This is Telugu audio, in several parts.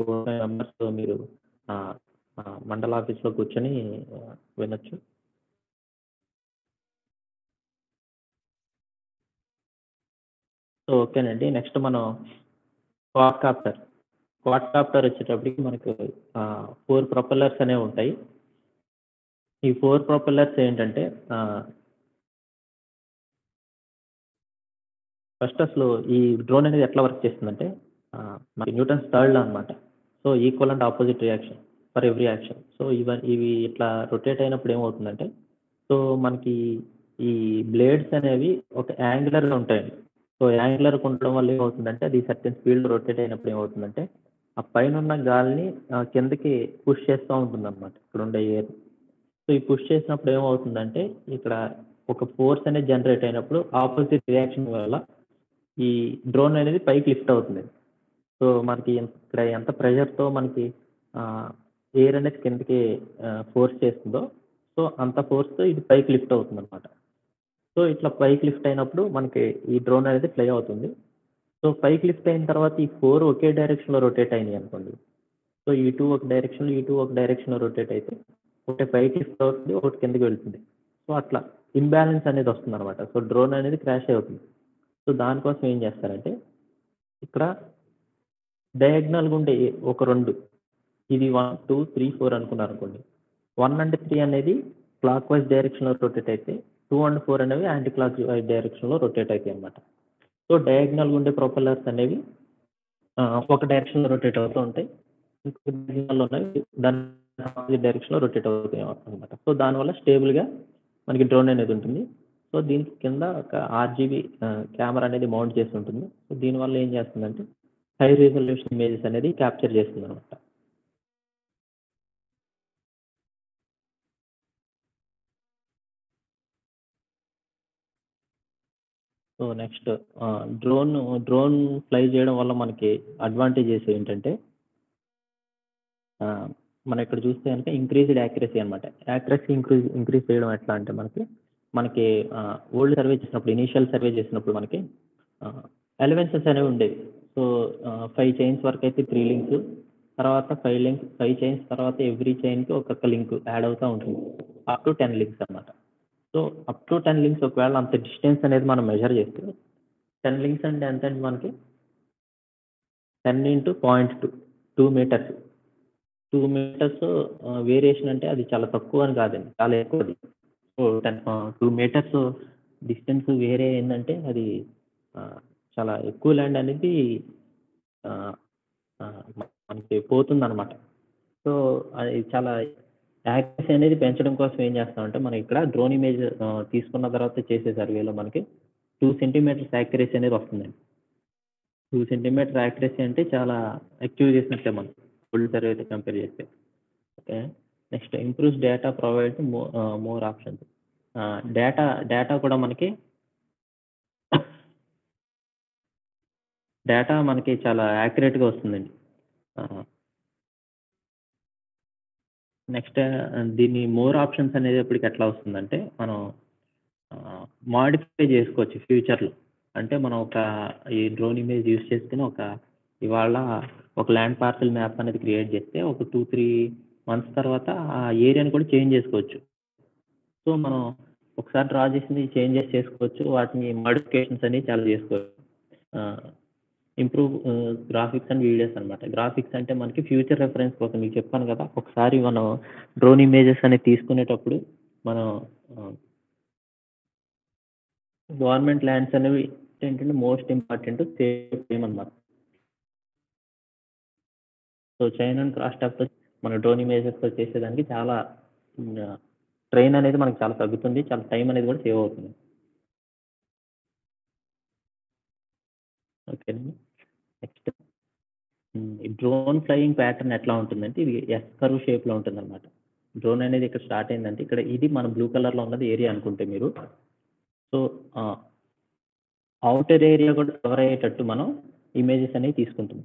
4, 5 మెంబర్స్ మీరు మండల ఆఫీస్‌లో కూర్చొని వినొచ్చు. సో, ఓకేనండి. నెక్స్ట్ మనం క్వాడ్కాప్టర్. క్వాడ్కాప్టర్ వచ్చేటప్పటికి మనకు 4 ప్రొపెల్లర్స్ అనేవుంటాయి. ఈ 4 ప్రొపెల్లర్స్ ఏంటంటే ఫస్ట్ అసలు ఈ డ్రోన్ అనేది ఎట్లా వర్క్ చేస్తుందంటే మనకి న్యూటన్స్ థర్డ్ లా అనమాట. So, equal and opposite reaction for every action. So, ఇవి ఇట్లా రొటేట్ అయినప్పుడు ఏమవుతుందంటే, సో, మనకి ఈ బ్లేడ్స్ అనేవి ఒక యాంగులర్‌గా ఉంటాయండి. సో, యాంగులర్‌గా ఉండడం వల్ల ఏమవుతుందంటే, అది సర్టెన్ స్పీడ్‌లో రొటేట్ అయినప్పుడు ఏమవుతుందంటే, ఆ పైనున్న గాలిని కిందకి పుష్ చేస్తా ఉంటుందన్నమాట ఇక్కడుండే ఎయిర్. సో, ఈ పుష్ చేసినప్పుడు ఏమవుతుందంటే, ఇక్కడ ఒక ఫోర్స్ అనేది జనరేట్ అయినప్పుడు ఆపోజిట్ రియాక్షన్ వల్ల ఈ డ్రోన్ అనేది పైకి లిఫ్ట్ అవుతుంది. సో, మనకి ఇక్కడ ఎంత ప్రెషర్‌తో మనకి ఎయిర్ అనేది కిందకి ఫోర్స్ చేస్తుందో, సో, అంత ఫోర్స్‌తో ఇది పైకి లిఫ్ట్ అవుతుందన్నమాట. సో, ఇట్లా పైకి లిఫ్ట్ అయినప్పుడు మనకి ఈ డ్రోన్ అనేది ఫ్లై అవుతుంది. సో, పైకి లిఫ్ట్ అయిన తర్వాత ఈ 4 ఒకే డైరెక్షన్‌లో రొటేట్ అయినాయనుకోండి. సో, ఈ 2 ఒక డైరెక్షన్‌లో, ఈ 2 ఒక డైరెక్షన్‌లో రొటేట్ అయితే ఒకటి పైకి లిఫ్ట్ అవుతుంది, ఒకటి కిందకి వెళ్తుంది. సో, అట్లా ఇంబాలెన్స్ అనేది వస్తుందన్నమాట. సో, డ్రోన్ అనేది క్రాష్ అవుతుంది. సో, దానికోసం ఏం చేస్తారంటే, ఇక్కడ డయాగ్నల్‌గా ఉండే ఒక 2 ఇది 1, 2, 3, 4 అనుకున్నారనుకోండి. 1 అండ్ 3 అనేది క్లాక్ వైస్ డైరెక్షన్‌లో రొటేట్ అయితే, 2 అండ్ 4 అనేవి యాంటీ క్లాక్ వైస్ డైరెక్షన్‌లో రొటేట్ అయితాయన్నమాట. సో, డయాగ్నల్‌గా ఉండే ప్రొపెల్లర్స్ అనేవి ఒక డైరెక్షన్‌లో రొటేట్ అవుతూ ఉంటాయి. ఇంకొక డయాగ్నల్‌లో ఉన్నవి దాని ఆపోజిట్ డైరెక్షన్‌లో రొటేట్ అవుతాయి అన్నమాట. సో, దానివల్ల స్టేబుల్‌గా మనకి డ్రోన్ అనేది ఉంటుంది. సో, దీనికి కింద ఒక ఆర్‌జీబీ కెమెరా అనేది మౌంట్ చేసి ఉంటుంది. సో, దీనివల్ల ఏం చేస్తుందంటే, హై రిజల్యూషన్ ఇమేజెస్ అనేది క్యాప్చర్ చేస్తుందన్నమాట. సో, నెక్స్ట్ డ్రోన్ ఫ్లై చేయడం వల్ల మనకి అడ్వాంటేజెస్ ఏంటంటే, మనం ఇక్కడ చూస్తే గనుక ఇంక్రీజ్డ్ యాక్యురసీ అనమాట. యాక్యురసీ ఇంక్రీజ్ చేయడం ఎట్లా అంటే మనకి ఓల్డ్ సర్వే చేసినప్పుడు ఇనీషియల్ సర్వే చేసినప్పుడు మనకి ఎలవెన్సెస్ అనేవి ఉండేవి. సో, 5 చైన్స్ వరకు అయితే 3 లింక్స్, తర్వాత 5 చైన్స్ తర్వాత ఎవ్రీ చైన్‌కి ఒక్కొక్క లింక్ యాడ్ అవుతా ఉంటుంది. అప్ టు 10 లింక్స్ అనమాట. సో, అప్ టు 10 లింక్స్ ఒకవేళ అంత డిస్టెన్స్ అనేది మనం మెజర్ చేస్తే 10 లింక్స్ అంటే ఎంతండి మనకి 10 ఇంటూ 0.2 2 మీటర్స్. 2 మీటర్స్ వేరియేషన్ అంటే అది చాలా తక్కువ అని కాదండి. చాలా ఎక్కువది. సో, 2 మీటర్స్ డిస్టెన్స్ వేరే అయిందంటే అది చాలా ఎక్కువ ల్యాండ్ అనేది ఆహ్, ఆహ్, మనకి పోతుందనమాట. సో, అది చాలా యాక్యురసీ అనేది పెంచడం కోసం ఏం చేస్తామంటే, మనం ఇక్కడ డ్రోన్ ఇమేజ్ తీసుకున్న తర్వాత చేసే సర్వేలో మనకి 2 సెంటీమీటర్స్ యాక్యురసీ అనేది వస్తుందండి. 2 సెంటీమీటర్ యాక్యురసీ అంటే చాలా ఎక్కువ చేసినట్టే మనం ఓల్డ్ సర్వేతో కంపేర్ చేస్తే. Okay. Next improves data provide more options. Data కూడా మనకి చాలా యాక్యురేట్‌గా వస్తుందండి. ఆహ్, నెక్స్ట్ దీన్ని మోర్ ఆప్షన్స్ అనేటప్పటికి ఎట్లా వస్తుందంటే, మనం మోడిఫై చేసుకోవచ్చు ఫ్యూచర్‌లో. అంటే మనం ఈ డ్రోన్ ఇమేజ్ యూజ్ చేసుకొని ఇవాళ ఒక ల్యాండ్ పార్సెల్ మ్యాప్ అనేది క్రియేట్ చేస్తే ఒక 2, 3 మంత్స్ తర్వాత ఆ ఏరియాని కూడా చేంజ్ చేసుకోవచ్చు. సో, మనం ఒకసారి డ్రా చేసింది చేంజెస్ చేసుకోవచ్చు. వాటిని మోడిఫికేషన్స్ అనేవి చాలా చేసుకోవచ్చు. Ah, improve graphics and videos అనమాట. గ్రాఫిక్స్ అంటే మనకి ఫ్యూచర్ రిఫరెన్స్ కోసం మీకు చెప్పాను కదా! ఒకసారి మనం డ్రోన్ ఇమేజెస్ అనేవి తీసుకునేటప్పుడు మనం ఆహ్, గవర్నమెంట్ ల్యాండ్స్ అనేవి ఏంటంటే మోస్ట్ ఇంపార్టెంట్ సేవ్ చేయమనమాట. సో, చైన్ అండ్ క్రాస్ టాక్‌తో మన డ్రోన్ ఇమేజెస్‌తో చేసేదానికి చాలా ఆహ్, ట్రైన్ అనేది మనకు చాలా తగ్గుతుంది. చాలా టైం అనేది కూడా సేవ్ అవుతుంది. ఓకేనండి. నెక్స్ట్ ఈ డ్రోన్ ఫ్లయింగ్ ప్యాటర్న్ ఎట్లా ఉంటుందంటే, ఇది ఎస్ కర్వ్ షేప్‌లో ఉంటుందన్నమాట. డ్రోన్ అనేది ఇక్కడ స్టార్ట్ అయిందంటే, ఇక్కడ ఇది మన బ్లూ కలర్‌లో ఉన్నది ఏరియా అనుకుంటే మీరు. సో, ఆహ్, ఔటర్ ఏరియా కూడా కవర్ అయ్యేటట్టు మనం ఇమేజెస్ అనేవి తీసుకుంటున్నాం.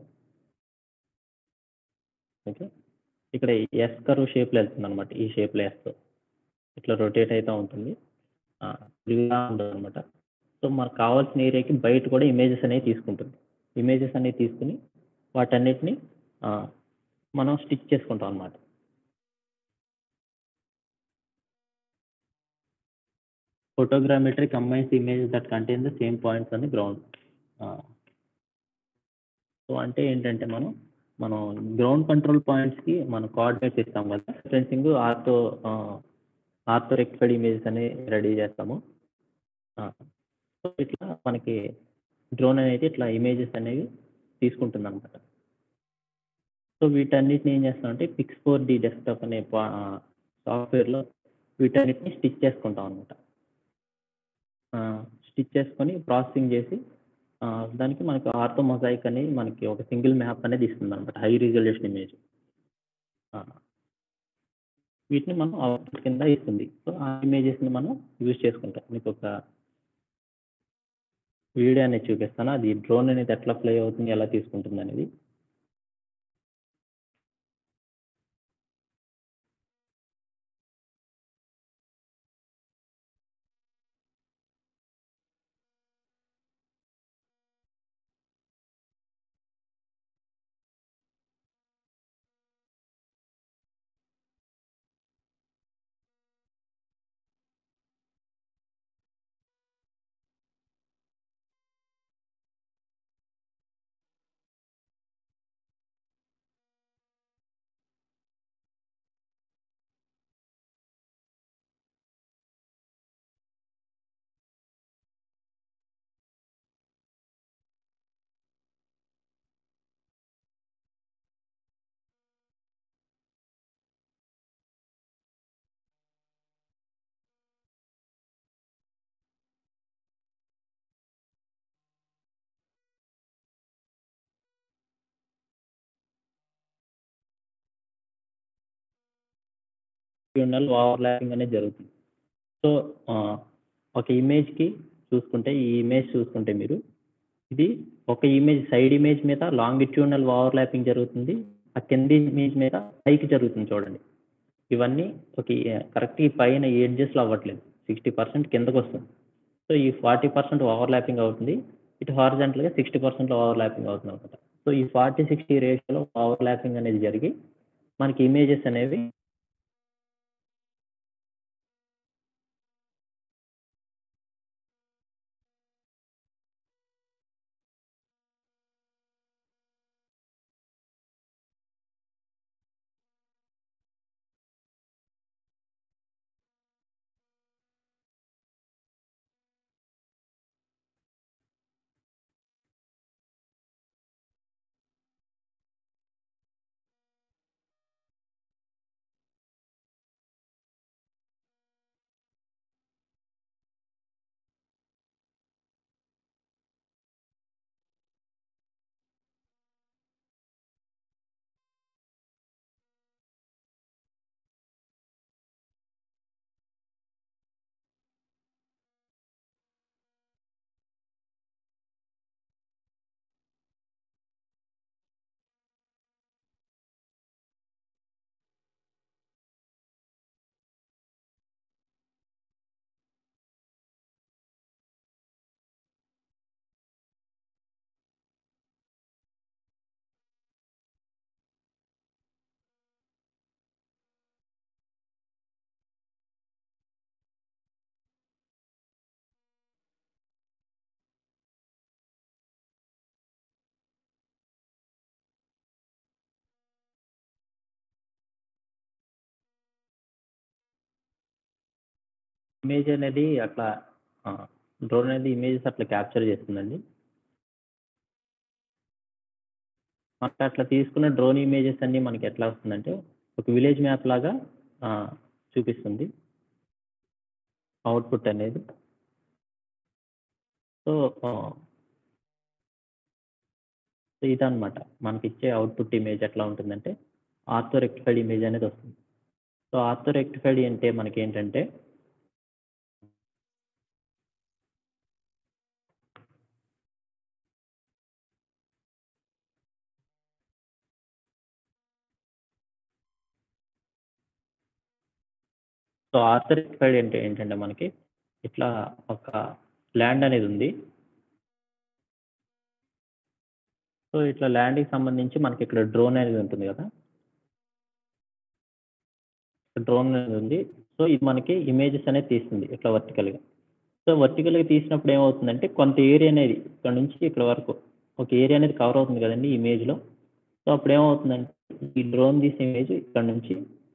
ఓకే. ఇక్కడ ఎస్ కర్వ్ షేప్‌లో వెళ్తుందన్నమాట. ఈ షేప్‌లో ఎస్. ఇట్లా రొటేట్ అయితా ఉంటుంది. తిరుగుతా ఉంటదన్నమాట. సో, మనకు కావాల్సిన ఏరియాకి బయట కూడా ఇమేజెస్ అనేవి తీసుకుంటుంది. ఇమేజెస్ అనేవి తీసుకొని వాటన్నిటిని ఆహ్ మనం స్టిచ్ చేసుకుంటాం అనమాట. Photogrammetry combines images that contain the same points on the ground. So అంటే ఏంటంటే మనం గ్రౌండ్ కంట్రోల్ పాయింట్స్‌కి మనం కోఆర్డినేట్స్ ఇస్తాం కదా! సెన్సింగ్ ఆర్థో రెక్టిఫైడ్ ఇమేజెస్ అని రెడీ చేస్తాము. ఆ! సో ఇట్లా మనకి డ్రోన్ అనేది ఇట్లా ఇమేజెస్ అనేవి తీసుకుంటుందనమాట. సో వీటన్నిటిని ఏం చేస్తామంటే పిక్స్4డి డెస్క్‌టాప్ అనే సాఫ్ట్‌వేర్‌లో వీటన్నిటిని స్టిచ్ చేసుకుంటాం అనమాట. స్టిచ్ చేసుకొని ప్రాసెసింగ్ చేసి దానికి మనకు ఆర్థో మొజాయిక్ అని మనకి ఒక సింగిల్ మ్యాప్ అనేది ఇస్తుందనమాట. High resolution image. ఆ! వీటిని మనం అవుట్‌పుట్ కింద ఇస్తుంది. సో ఆ ఇమేజెస్‌ని మనం యూజ్ చేసుకుంటాం. మీకొక వీడియో అనేది చూపిస్తాను. అది డ్రోన్ అనేది ఎట్లా ఫ్లై అవుతుంది, ఎలా తీసుకుంటుందనేది. లాంగిట్యూడినల్ ఓవర్‌లాపింగ్ అనేది జరుగుతుంది. సో ఒక ఇమేజ్‌కి చూసుకుంటే, ఈ ఇమేజ్ చూసుకుంటే మీరు, ఇది ఒక ఇమేజ్ సైడ్ ఇమేజ్ మీద లాంగిట్యూడినల్ ఓవర్‌లాపింగ్ జరుగుతుంది. ఆ కింది ఇమేజ్ మీద పైకి జరుగుతుంది చూడండి. ఇవన్నీ ఒక కరెక్ట్‌గా పైన ఈ ఎడ్జెస్‌లో అవ్వట్లేదు. 60% కిందకొస్తుంది. సో ఈ 40% ఓవర్‌లాపింగ్ అవుతుంది. ఇటు హారిజాంటల్‌గా 60%లో ఓవర్‌లాపింగ్ అవుతుందనమాట. సో ఈ 40, 60 రేషియోలో ఓవర్‌లాపింగ్ అనేది జరిగి మనకి ఇమేజెస్ అనేవి ఇమేజ్ అనేది అట్లా డ్రోన్ అనేది ఇమేజెస్ అట్లా క్యాప్చర్ చేస్తుందండి. మనకు అట్లా తీసుకున్న డ్రోన్ ఇమేజెస్ అన్నీ మనకి ఎట్లా వస్తుందంటే, ఒక విలేజ్ మ్యాప్ లాగా చూపిస్తుంది అవుట్‌పుట్ అనేది. సో, ఇదనమాట. మనకిచ్చే అవుట్‌పుట్ ఇమేజ్ ఎట్లా ఉంటుందంటే, ఆర్థో రెక్టిఫైడ్ ఇమేజ్ అనేది వస్తుంది. సో, ఆర్థో రెక్టిఫైడ్ అంటే మనకేంటంటే సో, ఆర్థో రెక్టిఫైడ్ అంటే ఏంటంటే మనకి ఇట్లా ఒక ల్యాండ్ అనేది ఉంది. సో, ఇట్లా ల్యాండ్‌కి సంబంధించి మనకిక్కడ డ్రోన్ అనేది ఉంటుంది గదా! డ్రోన్ అనేది ఉంది. సో ఇది మనకి ఇమేజెస్ అనేది తీస్తుంది ఇట్లా వర్టికల్గా. సో వర్టికల్గా తీసినప్పుడు ఏమవుతుందంటే కొంత ఏరియా అనేది ఇక్కడ నుంచి ఇక్కడ వరకు ఒక ఏరియా అనేది కవర్ అవుతుంది కదండి ఇమేజ్లో. సో అప్పుడు ఏమవుతుందంటే ఈ డ్రోన్ తీసే ఇమేజ్ ఇక్కడ నుంచి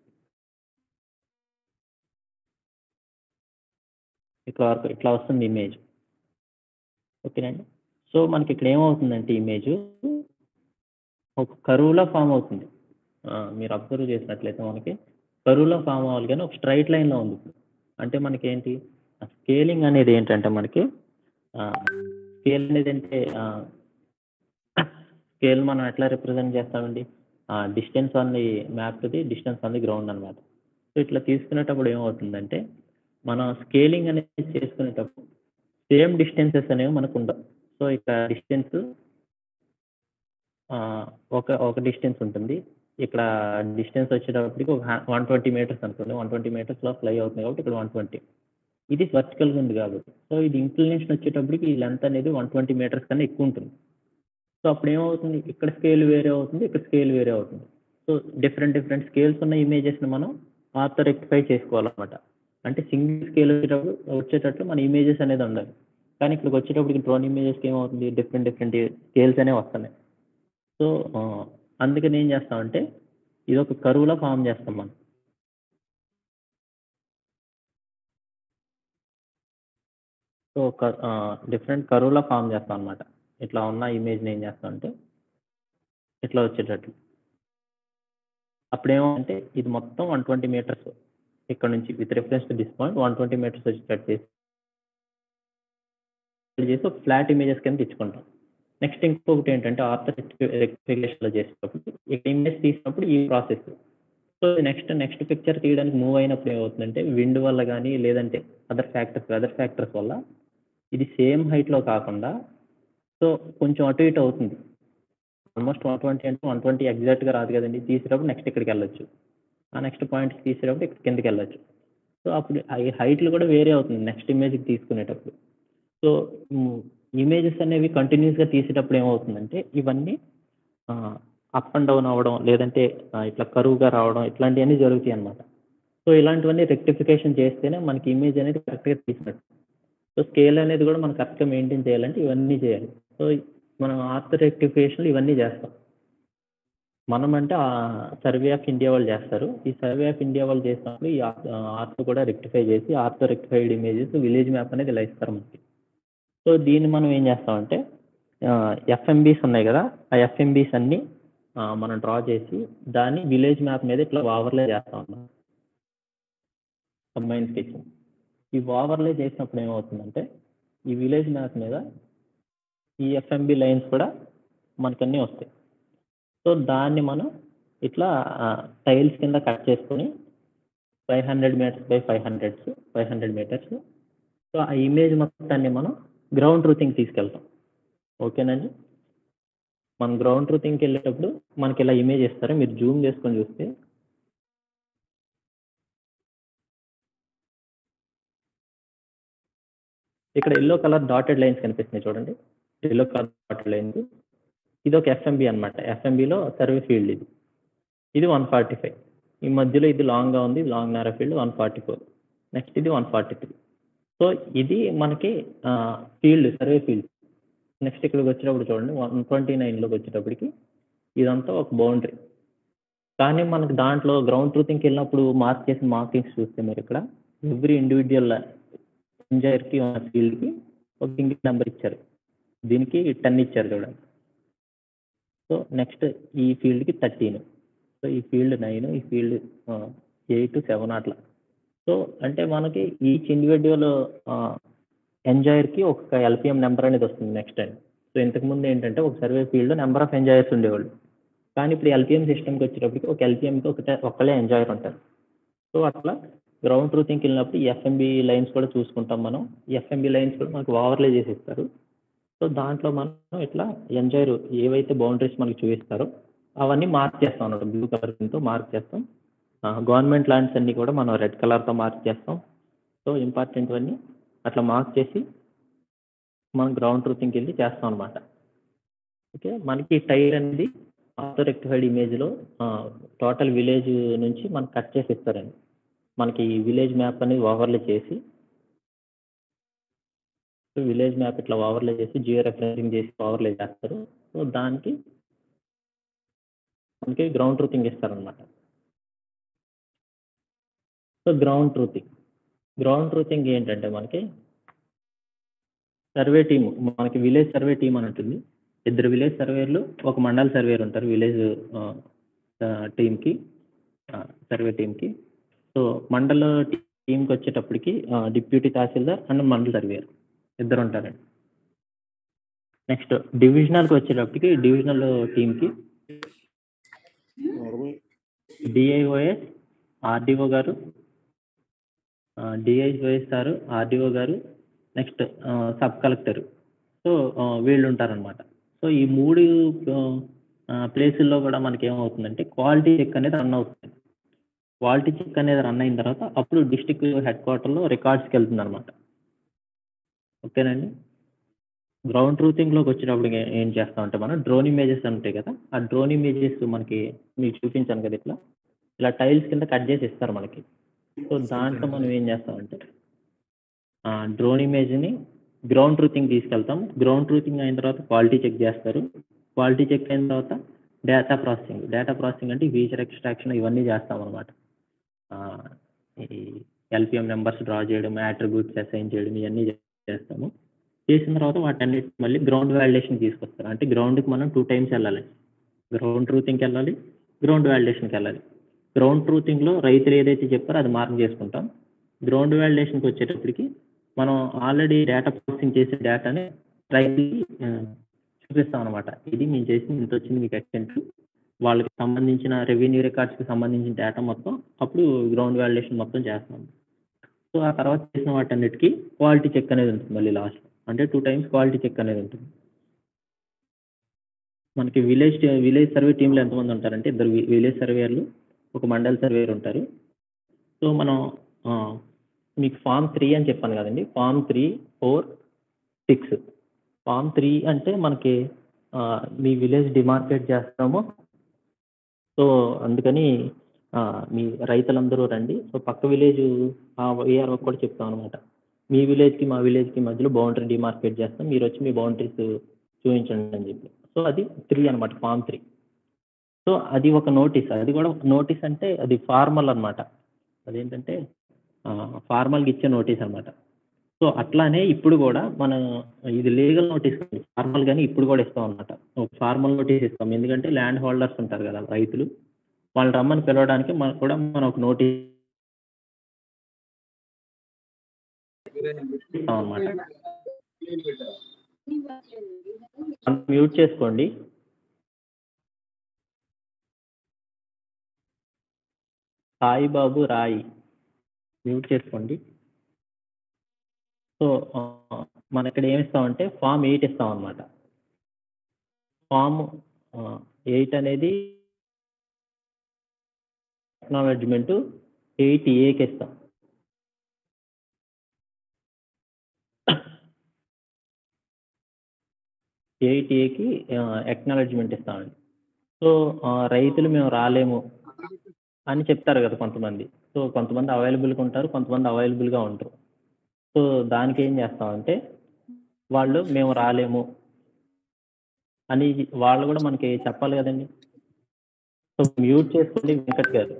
ఇక్కడ వరకు ఇట్లా వస్తుంది ఇమేజ్. ఓకేనండి. సో మనకి ఇక్కడ ఏమవుతుందంటే ఇమేజ్ ఒక కరువులా ఫామ్ అవుతుంది. మీరు అబ్జర్వ్ చేసినట్లయితే మనకి కరువులా ఫామ్ అవ్వాలి కానీ ఒక స్ట్రైట్ లైన్లో ఉంది. అంటే మనకేంటి స్కేలింగ్ అనేది ఏంటంటే మనకి స్కేల్ అనేది అంటే స్కేల్ మనం ఎట్లా రిప్రజెంట్ చేస్తామండి, డిస్టెన్స్ ఆన్ ది మ్యాప్ది డిస్టెన్స్ ఆన్ ది గ్రౌండ్ అనమాట. సో ఇట్లా తీసుకునేటప్పుడు ఏమవుతుందంటే మనం స్కేలింగ్ అనేది చేసుకునేటప్పుడు సేమ్ డిస్టెన్సెస్ అనేవి మనకు ఉండవు. సో ఇక్కడ డిస్టెన్స్ ఒక డిస్టెన్స్ ఉంటుంది. ఇక్కడ డిస్టెన్స్ వచ్చేటప్పటికి ఒక 120 మీటర్స్ అనుకోండి. 120 మీటర్స్లో ఫ్లై అవుతుంది కాబట్టి ఇక్కడ 120. ఇది వర్టికల్గా ఉంది కాబట్టి. సో ఇది ఇంక్లినేషన్ వచ్చేటప్పటికి ఈ లెంత్ అనేది 120 మీటర్స్ కన్నా ఎక్కువ ఉంటుంది. సో అప్పుడు ఏమవుతుంది, ఇక్కడ స్కేల్ వేరే అవుతుంది, ఇక్కడ స్కేల్ వేరే అవుతుంది. సో డిఫరెంట్ స్కేల్స్ ఉన్న ఇమేజెస్ని మనం ఆర్తో రెక్టిఫై చేసుకోవాలన్నమాట. అంటే సింగిల్ స్కేల్ వచ్చేటట్లు మన ఇమేజెస్ అనేది ఉండాలి. కానీ ఇక్కడికి వచ్చేటప్పటికి డ్రోన్ ఇమేజెస్కి ఏమవుతుంది, డిఫరెంట్ స్కేల్స్ అనేవి వస్తున్నాయి. సో అందుకని ఏం చేస్తామంటే ఇది ఒక కరువులా ఫామ్ చేస్తాం మనం. సో డిఫరెంట్ కరువులా ఫామ్ చేస్తాం అనమాట. ఇట్లా ఉన్న ఇమేజ్ని ఏం చేస్తామంటే ఇట్లా వచ్చేటట్లు. అప్పుడేమంటే ఇది మొత్తం 120 మీటర్స్ ఇక్కడ నుంచి with reference to this point 120 metres వచ్చేటట్టు చేసి ఒక ఫ్లాట్ ఇమేజెస్ కింద తెచ్చుకుంటాం. నెక్స్ట్ ఇంకొకటి ఏంటంటే ఆర్తో రెక్టిఫికేషన్లో చేసేటప్పుడు ఇక్కడ ఇమేజ్ తీసినప్పుడు ఈ ప్రాసెస్. సో నెక్స్ట్ పిక్చర్ తీయడానికి మూవ్ అయినప్పుడు ఏమవుతుందంటే విండ్ వల్ల కానీ లేదంటే అదర్ ఫ్యాక్టర్స్ వల్ల ఇది సేమ్ హైట్లో కాకుండా సో కొంచెం అటు ఇటు అవుతుంది. ఆల్మోస్ట్ 120 అంటే 120 ఎగ్జాక్ట్గా రాదు కదండి. తీసేటప్పుడు నెక్స్ట్ ఇక్కడికి వెళ్ళొచ్చు, ఆ నెక్స్ట్ పాయింట్ తీసేటప్పుడు ఇక్కడ కిందకి వెళ్ళొచ్చు. సో అప్పుడు ఈ హైట్లు కూడా వేరే అవుతుంది నెక్స్ట్ ఇమేజ్కి తీసుకునేటప్పుడు. సో ఇమేజెస్ అనేవి కంటిన్యూస్గా తీసేటప్పుడు ఏమవుతుందంటే ఇవన్నీ అప్ అండ్ డౌన్ అవ్వడం లేదంటే ఇట్లా కరువుగా రావడం ఇట్లాంటివన్నీ జరుగుతాయి అన్నమాట. సో ఇలాంటివన్నీ రెక్టిఫికేషన్ చేస్తేనే మనకి ఇమేజ్ అనేది కరెక్ట్గా తీసినట్టు. సో స్కేల్ అనేది కూడా మనం కరెక్ట్గా మెయింటైన్ చేయాలంటే ఇవన్నీ చేయాలి. సో మనం ఆర్తో రెక్టిఫికేషన్లు ఇవన్నీ చేస్తాం. మనం అంటే సర్వే ఆఫ్ ఇండియా వాళ్ళు చేస్తారు. ఈ సర్వే ఆఫ్ ఇండియా వాళ్ళు చేసినప్పుడు ఈ ఆర్తో కూడా రెక్టిఫై చేసి orthorectified images village map అనేది ఇలా ఇస్తారు మనకి. సో దీన్ని మనం ఏం చేస్తామంటే ఎఫ్ఎంబీస్ ఉన్నాయి కదా, ఆ ఎఫ్ఎంబీస్ అన్నీ మనం డ్రా చేసి దాన్ని విలేజ్ మ్యాప్ మీద ఇట్లా ఓవర్లే చేస్తాం అన్నమాట. Combine sketching. ఈ ఓవర్లే చేసినప్పుడు ఏమవుతుందంటే ఈ విలేజ్ మ్యాప్ మీద ఈ ఎఫ్ఎంబి లైన్స్ కూడా మనకన్నీ వస్తాయి. సో దాన్ని మనం ఇట్లా టైల్స్ కింద కట్ చేసుకొని 500 మీటర్స్ బై 500 మీటర్స్. సో ఆ ఇమేజ్ మొత్తాన్ని మనం గ్రౌండ్ ట్రూతింగ్ తీసుకెళ్తాం. ఓకేనండి. మనం గ్రౌండ్ ట్రూతింగ్కి వెళ్ళేటప్పుడు మనకి ఇలా ఇమేజ్ ఇస్తారు. మీరు జూమ్ చేసుకొని చూస్తే ఇక్కడ ఎల్లో కలర్ డాటెడ్ లైన్స్ కనిపిస్తున్నాయి చూడండి. ఎల్లో కలర్ డాటెడ్ లైన్స్ ఇది ఒక ఎఫ్ఎంబి అనమాట. ఎఫ్ఎంబిలో సర్వే ఫీల్డ్ ఇది 145. ఈ మధ్యలో ఇది లాంగ్గా ఉంది, ఇది లాంగ్ నారో ఫీల్డ్ 144. నెక్స్ట్ ఇది 143. సో ఇది మనకి ఫీల్డ్ సర్వే ఫీల్డ్. నెక్స్ట్ ఇక్కడికి వచ్చేటప్పుడు చూడండి 129లోకి వచ్చేటప్పటికి ఇదంతా ఒక బౌండరీ. కానీ మనకి దాంట్లో గ్రౌండ్ ట్రూతింగ్కి వెళ్ళినప్పుడు మార్క్ చేసిన మార్కింగ్స్ చూస్తే మీరు ఇక్కడ ఎవ్రీ ఇండివిజువల్ ఎంజాయర్కి ఉన్న ఫీల్డ్కి ఒక సింగిల్ నెంబర్ ఇచ్చారు. దీనికి 10 ఇచ్చారు చూడండి. సో నెక్స్ట్ ఈ ఫీల్డ్కి 13. సో ఈ ఫీల్డ్ 9, ఈ ఫీల్డ్ 8, 7 అట్లా. సో అంటే మనకి ఈచ్ ఇండివిజువల్ ఎంజాయర్కి ఒక ఎల్పిఎం నెంబర్ అనేది వస్తుంది నెక్స్ట్ టైం. సో ఇంతకుముందు ఏంటంటే ఒక సర్వే ఫీల్డ్లో నెంబర్ ఆఫ్ ఎంజాయర్స్ ఉండేవాళ్ళు. కానీ ఇప్పుడు ఎల్పిఎం సిస్టమ్కి వచ్చేటప్పటికి ఒక ఎల్పిఎంకి ఒక్కలే ఎంజాయర్ ఉంటారు. సో అట్లా గ్రౌండ్ ట్రూతింగ్కి వెళ్ళినప్పుడు ఈ ఎఫ్ఎంబి లైన్స్ కూడా చూసుకుంటాం మనం. ఈ ఎఫ్ఎంబి లైన్స్ కూడా మనకు ఓవర్లే చేసి ఇస్తారు. సో దాంట్లో మనం ఇట్లా ఎంజాయర్ ఏవైతే బౌండరీస్ మనకి చూపిస్తారో అవన్నీ మార్క్ చేస్తాం అన్నమాట. బ్లూ కలర్తో మార్క్ చేస్తాం. గవర్నమెంట్ ల్యాండ్స్ అన్నీ కూడా మనం రెడ్ కలర్తో మార్క్ చేస్తాం. సో ఇంపార్టెంట్ అన్నీ అట్లా మార్క్ చేసి మనం గ్రౌండ్ ట్రూతింగ్కి వెళ్ళి చేస్తాం అనమాట. ఓకే. మనకి టైర్ అనేది ఆటో రెక్టిఫైడ్ ఇమేజ్లో టోటల్ విలేజ్ నుంచి మనకు కట్ చేసి ఇస్తారండి. మనకి విలేజ్ మ్యాప్ అనేది ఓవర్లే చేసి విలేజ్ మ్యాప్ ఇట్లా ఓవర్లే చేసి జియో రెఫరెన్సింగ్ చేసి ఓవర్లే చేస్తారు. సో దానికి మనకి గ్రౌండ్ ట్రూతింగ్ ఇస్తారనమాట. సో గ్రౌండ్ ట్రూతింగ్ ఏంటంటే మనకి సర్వే టీమ్, మనకి విలేజ్ సర్వే టీమ్ అని ఉంటుంది. 2 విలేజ్ సర్వేయర్లు, ఒక మండల్ సర్వేయర్ ఉంటారు విలేజ్ టీమ్కి, సర్వే టీమ్కి. సో మండల్ టీంకి వచ్చేటప్పటికి deputy tahsildar and mandal surveyor 2 ఉంటారండి. నెక్స్ట్ డివిజనల్కి వచ్చేటప్పటికి డివిజనల్ టీంకి DIOS, RDO garu, DIOS sir, RDO garu, next sub collector. So వీళ్ళు ఉంటారనమాట. సో ఈ 3 ప్లేసుల్లో కూడా మనకి ఏమవుతుందంటే క్వాలిటీ చెక్ అనేది రన్ అవుతుంది. క్వాలిటీ చెక్ అనేది రన్ అయిన తర్వాత అప్పుడు డిస్ట్రిక్ట్ హెడ్ క్వార్టర్లో రికార్డ్స్కి వెళ్తుంది అనమాట. ఓకేనండి. గ్రౌండ్ ట్రూతింగ్లోకి వచ్చేటప్పుడు ఏం చేస్తామంటే మనం డ్రోన్ ఇమేజెస్ ఉంటాయి కదా, ఆ డ్రోన్ ఇమేజెస్ మనకి మీకు చూపించాను కదా, ఇలా టైల్స్ కింద కట్ చేసి ఇస్తారు మనకి. సో దాంట్లో మనం ఏం చేస్తామంటే డ్రోన్ ఇమేజ్ని గ్రౌండ్ ట్రూతింగ్ తీసుకెళ్తాం. గ్రౌండ్ ట్రూతింగ్ అయిన తర్వాత క్వాలిటీ చెక్ చేస్తారు. క్వాలిటీ చెక్ అయిన తర్వాత డేటా ప్రాసెసింగ్ అంటే ఫీచర్ ఎక్స్ట్రాక్షన్ ఇవన్నీ చేస్తాం అనమాట. ఈ ఎల్పిఎం నెంబర్స్ డ్రా చేయడం, యాట్రిబ్యూట్స్ అసైన్ చేయడం ఇవన్నీ చేస్తాము. చేసిన తర్వాత వాటన్నిటి మళ్ళీ గ్రౌండ్ వ్యాలిడేషన్ తీసుకొస్తారు. అంటే గ్రౌండ్కి మనం 2 టైమ్స్ వెళ్ళాలి. గ్రౌండ్ ట్రూతింగ్కి వెళ్ళాలి, గ్రౌండ్ వ్యాలిడేషన్కి వెళ్ళాలి. గ్రౌండ్ ట్రూతింగ్లో రైతులు ఏదైతే చెప్పారో అది మార్క్ చేసుకుంటాం. గ్రౌండ్ వ్యాలిడేషన్కి వచ్చేటప్పటికి మనం ఆల్రెడీ డేటా ప్రాసెసింగ్ చేసే డేటాని రైతులకి చూపిస్తాం అనమాట. ఇది మేము చేసింది ఇంత వచ్చింది మీకు ఎక్స్టెంట్, వాళ్ళకి సంబంధించిన రెవెన్యూ రికార్డ్స్కి సంబంధించిన డేటా మొత్తం అప్పుడు గ్రౌండ్ వ్యాలిడేషన్ మొత్తం చేస్తాం. సో ఆ తర్వాత చేసిన వాటన్నిటికీ క్వాలిటీ చెక్ అనేది ఉంటుంది మళ్ళీ లాస్ట్, అంటే 2 టైమ్స్ క్వాలిటీ చెక్ అనేది ఉంటుంది. మనకి విలేజ్ సర్వే టీంలో ఎంతమంది ఉంటారంటే 2 విలేజ్ సర్వేయర్లు, ఒక మండల్ సర్వేయర్ ఉంటారు. సో మనం మీకు ఫామ్ 3 అని చెప్పాను కదండి, ఫామ్ 3, 4, 6. ఫామ్ 3 అంటే మనకి మీ విలేజ్ డిమార్కేట్ చేస్తాము. సో అందుకని మీ రైతులందరూ రండి. సో పక్క విలేజ్ ఏఆర్ఓ కూడా చెప్తాం అనమాట, మీ విలేజ్కి మా విలేజ్కి మధ్యలో బౌండరీ డిమార్కేట్ చేస్తాం, మీరు వచ్చి మీ బౌండరీస్ చూపించండి అని చెప్పి. సో అది 3 అనమాట, ఫామ్ 3. సో అది ఒక నోటీస్, అది కూడా నోటీస్ అంటే అది ఫార్మల్ అనమాట. అదేంటంటే ఫార్మల్గా ఇచ్చే నోటీస్ అనమాట. సో అట్లానే ఇప్పుడు కూడా మనం ఇది లీగల్ నోటీస్ ఫార్మల్ గానీ ఇప్పుడు కూడా ఇస్తాం అనమాట. ఒక ఫార్మల్ నోటీస్ ఇస్తాం, ఎందుకంటే ల్యాండ్ హోల్డర్స్ ఉంటారు కదా రైతులు, వాళ్ళు రమ్మని పిలవడానికి మనం ఒక నోటీస్ ఇస్తాం అనమాట. మ్యూట్ చేసుకోండి. సాయిబాబు రాయి మ్యూట్ చేసుకోండి. సో మనం ఇక్కడ ఏమి ఇస్తామంటే ఫామ్ 8 ఇస్తాం అనమాట. ఫామ్ 8 అనేది అక్నాలెడ్జ్మెంట్ 8A ఇస్తాం. 8Aకి అక్నాలెడ్జ్మెంట్ ఇస్తామండి. సో రైతులు మేము రాలేము అని చెప్తారు కదా కొంతమంది. సో కొంతమంది అవైలబుల్గా ఉంటారు, కొంతమంది అవైలబుల్గా ఉంటారు. సో దానికి ఏం చేస్తామంటే వాళ్ళు మేము రాలేము అని వాళ్ళు కూడా మనకి చెప్పాలి కదండి. సో మ్యూట్ చేసుకోండి వెంకట్ గారు.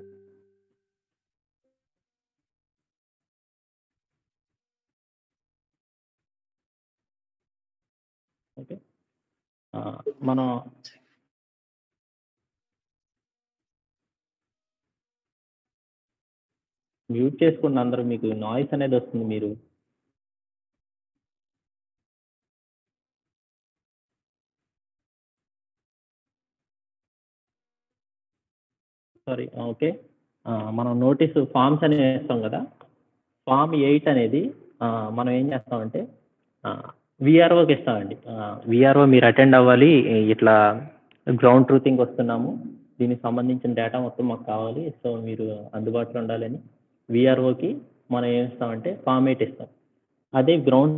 ఓకే, మనం మ్యూట్ చేసుకోండి అందరూ, మీకు నాయిస్ అనేది వస్తుంది. మీరు సారీ, ఓకే. మనం నోటీసు ఫామ్స్ అనేవి వేస్తాం కదా, ఫామ్ 8 అనేది మనం ఏం చేస్తామంటే విఆర్ఓకి ఇస్తామండి. విఆర్ఓ మీరు అటెండ్ అవ్వాలి, ఇట్లా గ్రౌండ్ ట్రూతింగ్ వస్తున్నాము, దీనికి సంబంధించిన డేటా మొత్తం మాకు కావాలి, సో మీరు అందుబాటులో ఉండాలని విఆర్ఓకి మనం ఏం ఇస్తామంటే ఫామ్ 8 ఇస్తాం. అదే గ్రౌండ్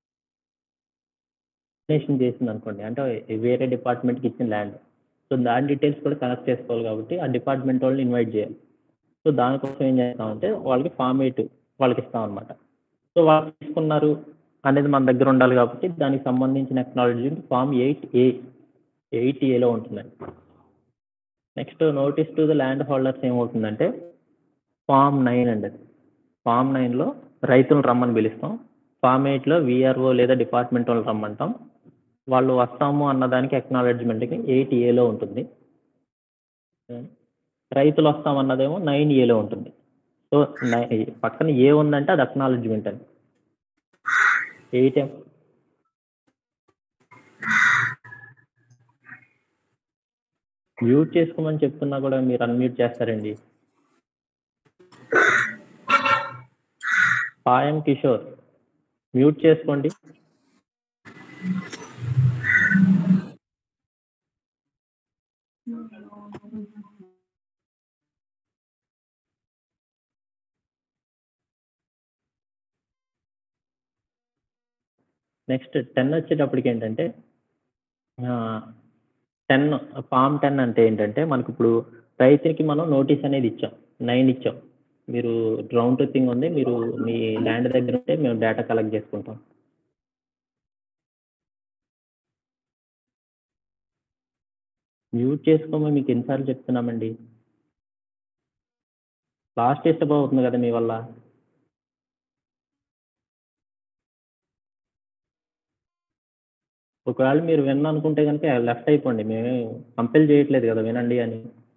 చేసింది అనుకోండి, అంటే వేరే డిపార్ట్మెంట్కి ఇచ్చిన ల్యాండ్, సో దాని డీటెయిల్స్ కూడా కనెక్ట్ చేసుకోవాలి కాబట్టి ఆ డిపార్ట్మెంట్ వాళ్ళని ఇన్వైట్ చేయాలి. సో దానికోసం ఏం చేస్తామంటే వాళ్ళకి ఫామ్ 8 వాళ్ళకి ఇస్తామన్నమాట. సో వాళ్ళు తీసుకున్నారు అనేది మన దగ్గర ఉండాలి కాబట్టి దానికి సంబంధించిన ఎక్నాలజీమెంట్ ఫామ్ 8A 8Aలో ఉంటుందండి. Next notice to the land holders ఏమవుతుందంటే ఫామ్ 9 అండి అది. ఫామ్ 9లో రైతులను రమ్మని పిలుస్తాం. ఫామ్ 8లో వీఆర్ఓ లేదా డిపార్ట్మెంట్ వాళ్ళు రమ్మంటాం. వాళ్ళు వస్తాము అన్నదానికి ఎక్నాలెడ్జ్మెంట్కి 8Aలో ఉంటుంది. రైతులు వస్తామన్నదేమో 9Aలో ఉంటుంది. సో పక్కన ఏ ఉందంటే అది అక్నాలెడ్జ్మెంట్ అండి. 8 మ్యూట్ చేసుకోమని చెప్తున్నా కూడా మీరు అన్మ్యూట్ చేస్తారండి. పాయం కిషోర్ మ్యూట్ చేసుకోండి. నెక్స్ట్ 10 వచ్చేటప్పటికి ఏంటంటే 10 ఫామ్ 10 అంటే ఏంటంటే మనకి ఇప్పుడు రైతుకి మనం నోటీస్ అనేది ఇచ్చాం. 9 ఇచ్చాం. మీరు డ్రోన్ ట్రూతింగ్ ఉంది. మీరు మీ ల్యాండ్ దగ్గర ఉంటే మేము డేటా కలెక్ట్ చేసుకుంటాం. మ్యూట్ చేసుకోమని మీకు ఎన్నిసార్లు చెప్తున్నామండి. లాస్ట్ డిస్టర్బ్ అవుతుంది కదా మీ వల్ల. ఒకవేళ మీరు విననుకుంటే కనుక లెఫ్ట్ అయిపోండి. మేమే కంపెల్ చేయట్లేదు కదా వినండి అని.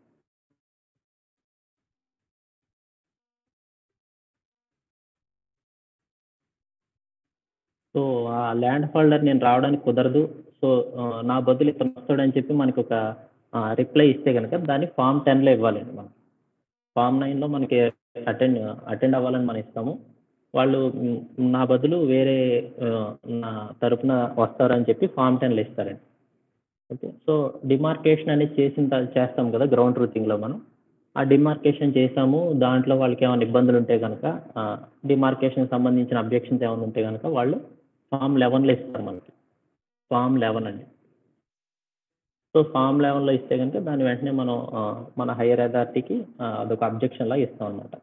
సో ఆ ల్యాండ్ హోల్డర్ నేను రావడానికి కుదరదు. సో నా బదులు ఇతను వస్తాడని చెప్పి మనకి ఒక రిప్లై ఇస్తే కనుక దాన్ని ఫామ్ 10లో ఇవ్వాలండి మనం. ఫామ్ 9లో మనకి అటెండ్ అవ్వాలని మనం ఇస్తాము. వాళ్ళు నా బదులు వేరే నా తరపున వస్తారని చెప్పి ఫామ్ 10లో ఇస్తారండి. ఓకే. సో డిమార్కేషన్ అనేది చేస్తాం కదా గ్రౌండ్ ట్రూతింగ్లో మనం. ఆ డిమార్కేషన్ చేసాము. దాంట్లో వాళ్ళకి ఏమైనా ఇబ్బందులు ఉంటే కనుక డిమార్కేషన్కి సంబంధించిన అబ్జెక్షన్స్ ఏమైనా ఉంటే కనుక వాళ్ళు ఫామ్ 11లో ఇస్తారు మనకి. ఫామ్ 11 అండి. సో ఫామ్ 11లో ఇస్తే కనుక దాని వెంటనే మనం మన హైయర్ అథారిటీకి అదొక అబ్జెక్షన్ లాగా ఇస్తాం అనమాట.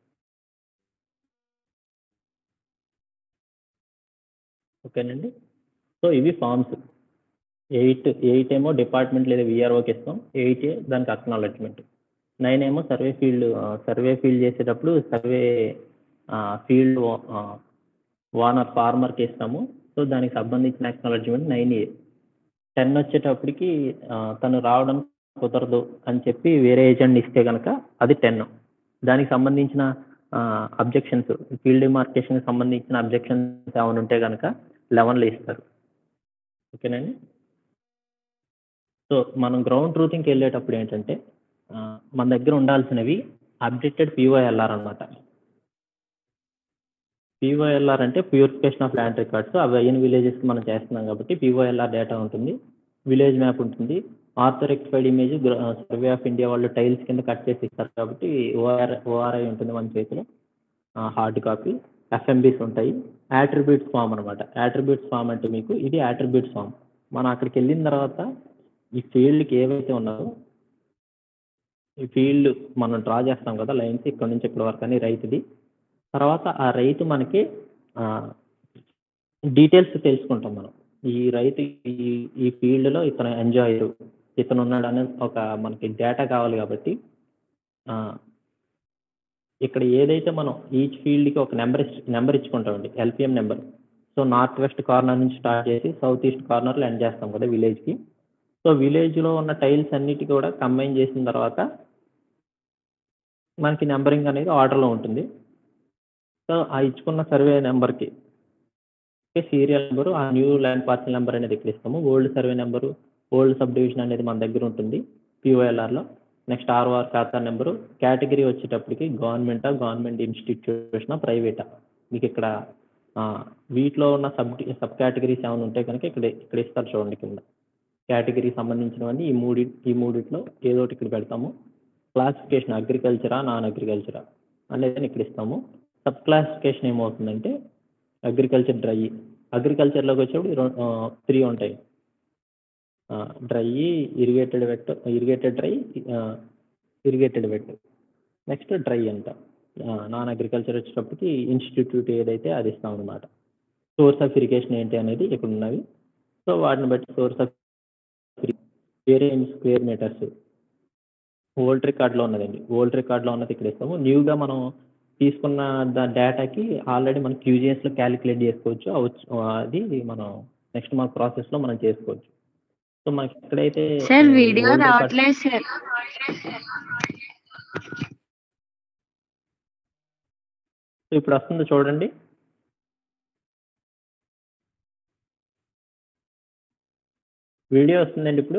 ఓకేనండి. సో ఇవి ఫామ్స్. 8 ఏమో డిపార్ట్మెంట్ లేదా వీఆర్ఓకి ఇస్తాం. 8A దానికి అక్నాలెడ్జ్మెంట్. 9 ఏమో సర్వే ఫీల్డ్ చేసేటప్పుడు ఫీల్డ్ ఓనర్ ఫార్మర్కి ఇస్తాము. సో దానికి సంబంధించిన అక్నాలెడ్జ్మెంట్ 9A. 10 వచ్చేటప్పటికి తను రావడం కుదరదు అని చెప్పి వేరే ఏజెంట్ని ఇస్తే కనుక అది 10. దానికి సంబంధించిన అబ్జెక్షన్స్ ఫీల్డ్ డిమార్కేషన్కి సంబంధించిన అబ్జెక్షన్స్ ఏమైనా ఉంటే కనుక 11లో ఇస్తారు. ఓకేనండి. సో మనం గ్రౌండ్ ట్రూతింగ్కి వెళ్ళేటప్పుడు ఏంటంటే మన దగ్గర ఉండాల్సినవి అప్డేటెడ్ పిఓఎల్ఆర్ అనమాట. పిఓఎల్ఆర్ అంటే ప్యూరిఫికేషన్ ఆఫ్ ల్యాండ్ రికార్డ్స్. అవి అయిన విలేజెస్కి మనం చేస్తున్నాం కాబట్టి పిఓఎల్ఆర్ డేటా ఉంటుంది. విలేజ్ మ్యాప్ ఉంటుంది. Orthorectified image survey of India వాళ్ళు టైల్స్ కింద కట్ చేసి ఇస్తారు కాబట్టి ఓఆర్ఐ ఉంటుంది మన చేతిలో హార్డ్ కాపీ. ఎఫ్ఎంబీస్ ఉంటాయి. యాట్రిబ్యూట్స్ ఫామ్ అనమాట. యాట్రిబ్యూట్స్ ఫామ్ అంటే మీకు ఇది యాట్రిబ్యూట్స్ ఫామ్. మనం అక్కడికి వెళ్ళిన తర్వాత ఈ ఫీల్డ్కి ఏవైతే ఉన్నాయో ఈ ఫీల్డ్ మనం డ్రా చేస్తాం కదా లైన్స్ ఇక్కడ నుంచి ఇక్కడ వరకు అని రైతుది. తర్వాత ఆ రైతు మనకి డీటెయిల్స్ తెలుసుకుంటాం మనం. ఈ రైతు ఈ ఫీల్డ్లో ఇతను ఎంజాయర్ ఇతను ఉన్నాడు అనేది ఒక మనకి డేటా కావాలి కాబట్టి ఇక్కడ ఏదైతే మనం ఈచ్ ఫీల్డ్కి ఒక నెంబర్ ఇచ్చుకుంటామండి. LPM number. So north west corner నుంచి స్టార్ట్ చేసి సౌత్ ఈస్ట్ కార్నర్లో ఎండ్ చేస్తాం కదా విలేజ్కి. సో విలేజ్లో ఉన్న టైల్స్ అన్నిటి కూడా కంబైన్ చేసిన తర్వాత మనకి నెంబరింగ్ అనేది ఆర్డర్లో ఉంటుంది. సో ఆ ఇచ్చుకున్న సర్వే నెంబర్కి సీరియల్ నెంబరు ఆ న్యూ ల్యాండ్ పార్సల్ నెంబర్ అనేది ఇక్కడ ఇస్తాము. Old survey number old sub division అనేది మన దగ్గర ఉంటుంది పిఓఎల్ఆర్లో. నెక్స్ట్ ఆర్ఓఆర్ ఖాతా నెంబరు. కేటగిరీ వచ్చేటప్పటికి గవర్నమెంట్ ఇన్స్టిట్యూషనా ప్రైవేటా మీకు ఇక్కడ వీటిలో ఉన్న సబ్ కేటగిరీస్ ఏమైనా ఉంటే కనుక ఇక్కడ ఇస్తారు చూడండి కింద. కేటగిరీకి సంబంధించినవన్నీ ఈ మూడిట్లో ఏదో ఒకటి ఇక్కడ పెడతాము. క్లాసిఫికేషన్ అగ్రికల్చరా నాన్ అగ్రికల్చరా అనేది ఇక్కడ ఇస్తాము. సబ్ క్లాసిఫికేషన్ ఏమవుతుందంటే అగ్రికల్చర్ డ్రై. అగ్రికల్చర్లోకి వచ్చేప్పుడు 3 ఉంటాయి. Dry, irrigated wet, irrigated dry, irrigated wet. Next dry అంట. నాన్ అగ్రికల్చర్ వచ్చేటప్పటికి ఇన్స్టిట్యూట్ ఏదైతే అది ఇస్తాం అనమాట. సోర్స్ ఆఫ్ ఇరిగేషన్ ఏంటి అనేది ఇక్కడ ఉన్నవి. సో వాటిని బట్టి సోర్స్ ఆఫ్ వేరే స్క్వేర్ మీటర్స్ ఓల్డ్ రికార్డ్లో ఉన్నదండి. ఓల్డ్ రికార్డ్లో ఉన్నది ఇక్కడ ఇస్తాము. న్యూగా మనం తీసుకున్న డేటాకి ఆల్రెడీ మనం క్యూజిఎస్లో క్యాలిక్యులేట్ చేసుకోవచ్చు. అది మనం నెక్స్ట్ మన ప్రాసెస్లో మనం చేసుకోవచ్చు. సో మనకి ఎక్కడైతే సార్ వీడియో ఓల్డ్ రికార్డ్ రావట్లేదు సార్. సో ఇప్పుడు వస్తుంది చూడండి. వీడియో వస్తుందండి ఇప్పుడు.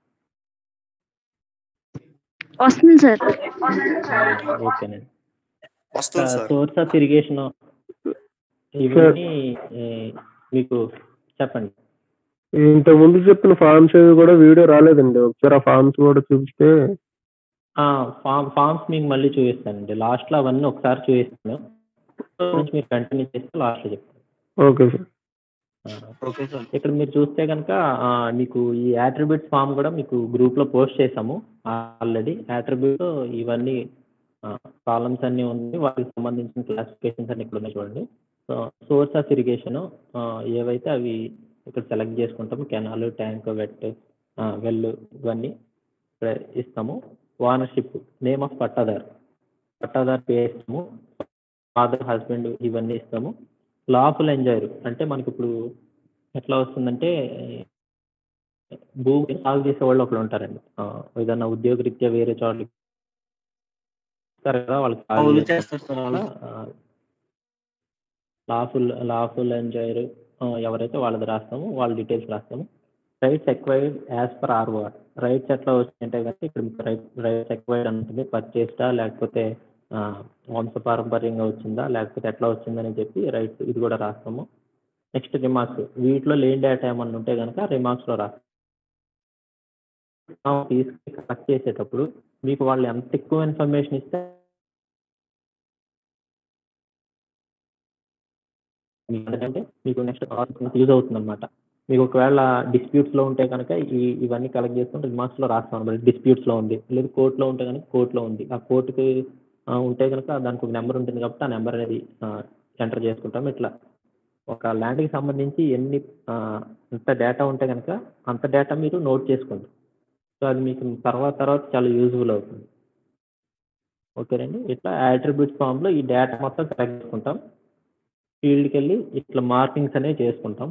వస్తుంది సార్. ఓకేనండి. వస్తుంది సార్. సోర్స్ ఆఫ్ ఇరిగేషన్ ఇవన్నీ మీకు చెప్పండి. ఇంతకుముందు చెప్పిన ఫార్మ్స్ ఏవి కూడా వీడియో రాలేదండి. ఒకసారి ఆ ఫార్మ్స్ కూడా చూపిస్తే. ఫార్మ్స్ మీకు మళ్ళీ చూపిస్తానండి. లాస్ట్లో అవన్నీ ఒకసారి చూపిస్తాను. మీరు కంటిన్యూ చేస్తే లాస్ట్లో చెప్తాను. Okay sir. Okay sir. ఇక్కడ మీరు చూస్తే కనుక మీకు ఈ యాట్రిబ్యూట్స్ ఫామ్ కూడా మీకు గ్రూప్లో పోస్ట్ చేసాము ఆల్రెడీ. యాట్రిబ్యూట్ ఇవన్నీ కాలమ్స్ అన్నీ ఉంది. వాటికి సంబంధించిన క్లాసిఫికేషన్స్ అన్ని ఇక్కడ ఉన్నాయి చూడండి. సో సోర్స్ ఆఫ్ ఇరిగేషన్ ఏవైతే అవి ఇక్కడ సెలెక్ట్ చేసుకుంటాము. కెనాల్, ట్యాంక్, వెల్ ఇవన్నీ ఇక్కడ ఇస్తాము. ఓనర్షిప్, నేమ్ ఆఫ్ పట్టాదార్ పేరు ఇస్తాము. ఫాదర్, హస్బెండ్ ఇవన్నీ ఇస్తాము. లాఫుల్ ఎంజాయర్ అంటే మనకి ఇప్పుడు ఎట్లా వస్తుందంటే భూమి సాగు చేసే వాళ్ళు ఒకళ్ళు ఉంటారండి. ఏదన్నా ఉద్యోగరీత్యా వేరే చోట్ల కదా వాళ్ళకి లాఫుల్ ఎంజాయర్ ఎవరైతే వాళ్ళది రాస్తాము, వాళ్ళ డీటెయిల్స్ రాస్తాము. Rights acquired as per ROR. Rights ఎట్లా వచ్చింటే కనుక ఇక్కడ రైట్స్ ఎక్వైర్డ్ ఉంటుంది. పర్చేస్డా లేకపోతే వంశపారంపర్యంగా వచ్చిందా లేకపోతే ఎట్లా వచ్చిందని చెప్పి రైట్స్ ఇది కూడా రాస్తాము. నెక్స్ట్ రిమార్క్స్, వీటిలో లేని డేటా ఏమన్నా ఉంటే కనుక రిమార్క్స్లో రాస్తాము. తీసుకుని కలెక్ట్ చేసేటప్పుడు మీకు వాళ్ళు ఎంత ఎక్కువ ఇన్ఫర్మేషన్ ఇస్తే ఎందుకంటే మీకు నెక్స్ట్ యూజ్ అవుతుంది అనమాట. మీకు ఒకవేళ డిస్ప్యూట్స్లో ఉంటే కనుక ఇవన్నీ కలెక్ట్ చేసుకుంటే రిమార్క్స్లో రాస్తాం అనమాట. డిస్ప్యూట్స్లో ఉంది, లేదు కోర్టులో ఉంటే కనుక కోర్టులో ఉంది. ఆ కోర్టుకి ఉంటే కనుక దానికి ఒక నెంబర్ ఉంటుంది కాబట్టి ఆ నెంబర్ అనేది ఎంటర్ చేసుకుంటాం. ఇట్లా ఒక ల్యాండ్కి సంబంధించి ఎంత డేటా ఉంటే కనుక అంత డేటా మీరు నోట్ చేసుకోండి. సో అది మీకు తర్వాత చాలా యూజ్ఫుల్ అవుతుంది. ఓకేనండి. ఇట్లా యాట్రిబ్యూట్స్ ఫామ్లో ఈ డేటా మొత్తం కలెక్ట్ చేసుకుంటాం. ఫీల్డ్కి వెళ్ళి ఇట్లా మార్కింగ్స్ అనేవి చేసుకుంటాం.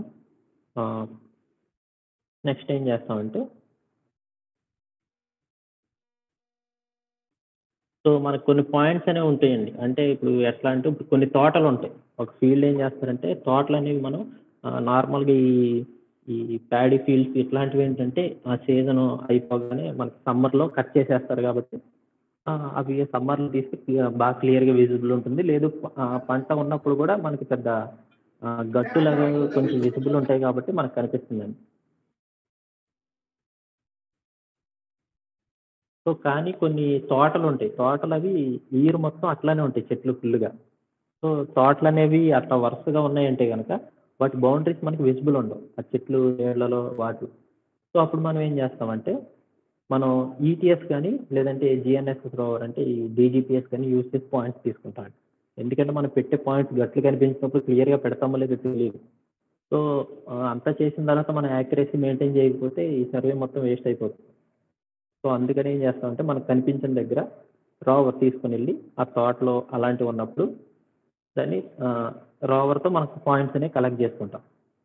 నెక్స్ట్ ఏం చేస్తామంటే సో మనకు కొన్ని పాయింట్స్ అనేవి ఉంటాయండి. అంటే ఇప్పుడు ఎట్లా అంటే ఇప్పుడు కొన్ని తోటలు ఉంటాయి. ఒక ఫీల్డ్ ఏం చేస్తారంటే తోటలు అనేవి మనం నార్మల్గా ఈ ప్యాడీ ఫీల్డ్స్ ఇట్లాంటివి ఏంటంటే ఆ సీజన్ అయిపోగానే మనకి సమ్మర్లో కట్ చేసేస్తారు కాబట్టి అవి సమ్మర్లో తీసుకు బాగా క్లియర్గా విజిబుల్ ఉంటుంది. లేదు పంట ఉన్నప్పుడు కూడా మనకి పెద్ద గట్టులాగా కొంచెం విజిబుల్ ఉంటాయి కాబట్టి మనకు కనిపిస్తుందండి. సో కానీ కొన్ని తోటలు ఉంటాయి. తోటలు అవి ఇయర్ మొత్తం అట్లానే ఉంటాయి చెట్లు ఫుల్గా. సో తోటలు అనేవి అట్లా వరుసగా ఉన్నాయంటే కనుక వాటి బౌండరీస్ మనకి విజిబుల్ ఉండవు ఆ చెట్లు నీళ్ళలో వాటి. సో అప్పుడు మనం ఏం చేస్తామంటే మనం ఈటీఎస్ కానీ లేదంటే జిఎన్ఎస్ఎస్ రోవర్ అంటే ఈ డీజీపీఎస్ కానీ యూజ్ చేసి పాయింట్స్ తీసుకుంటాం. ఎందుకంటే మనం పెట్టే పాయింట్స్ గట్లు కనిపించినప్పుడు క్లియర్గా పెడతామో లేదో తెలియదు. సో అంతా చేసిన తర్వాత మనం యాక్యురసీ మెయింటైన్ చేయకపోతే ఈ సర్వే మొత్తం వేస్ట్ అయిపోతుంది. సో అందుకని ఏం చేస్తామంటే మనకు కనిపించిన దగ్గర రోవర్ తీసుకుని వెళ్ళి ఆ తోటలో అలాంటివి ఉన్నప్పుడు దాన్ని రోవర్తో మనకు పాయింట్స్ అనేవి కలెక్ట్ చేసుకుంటాం.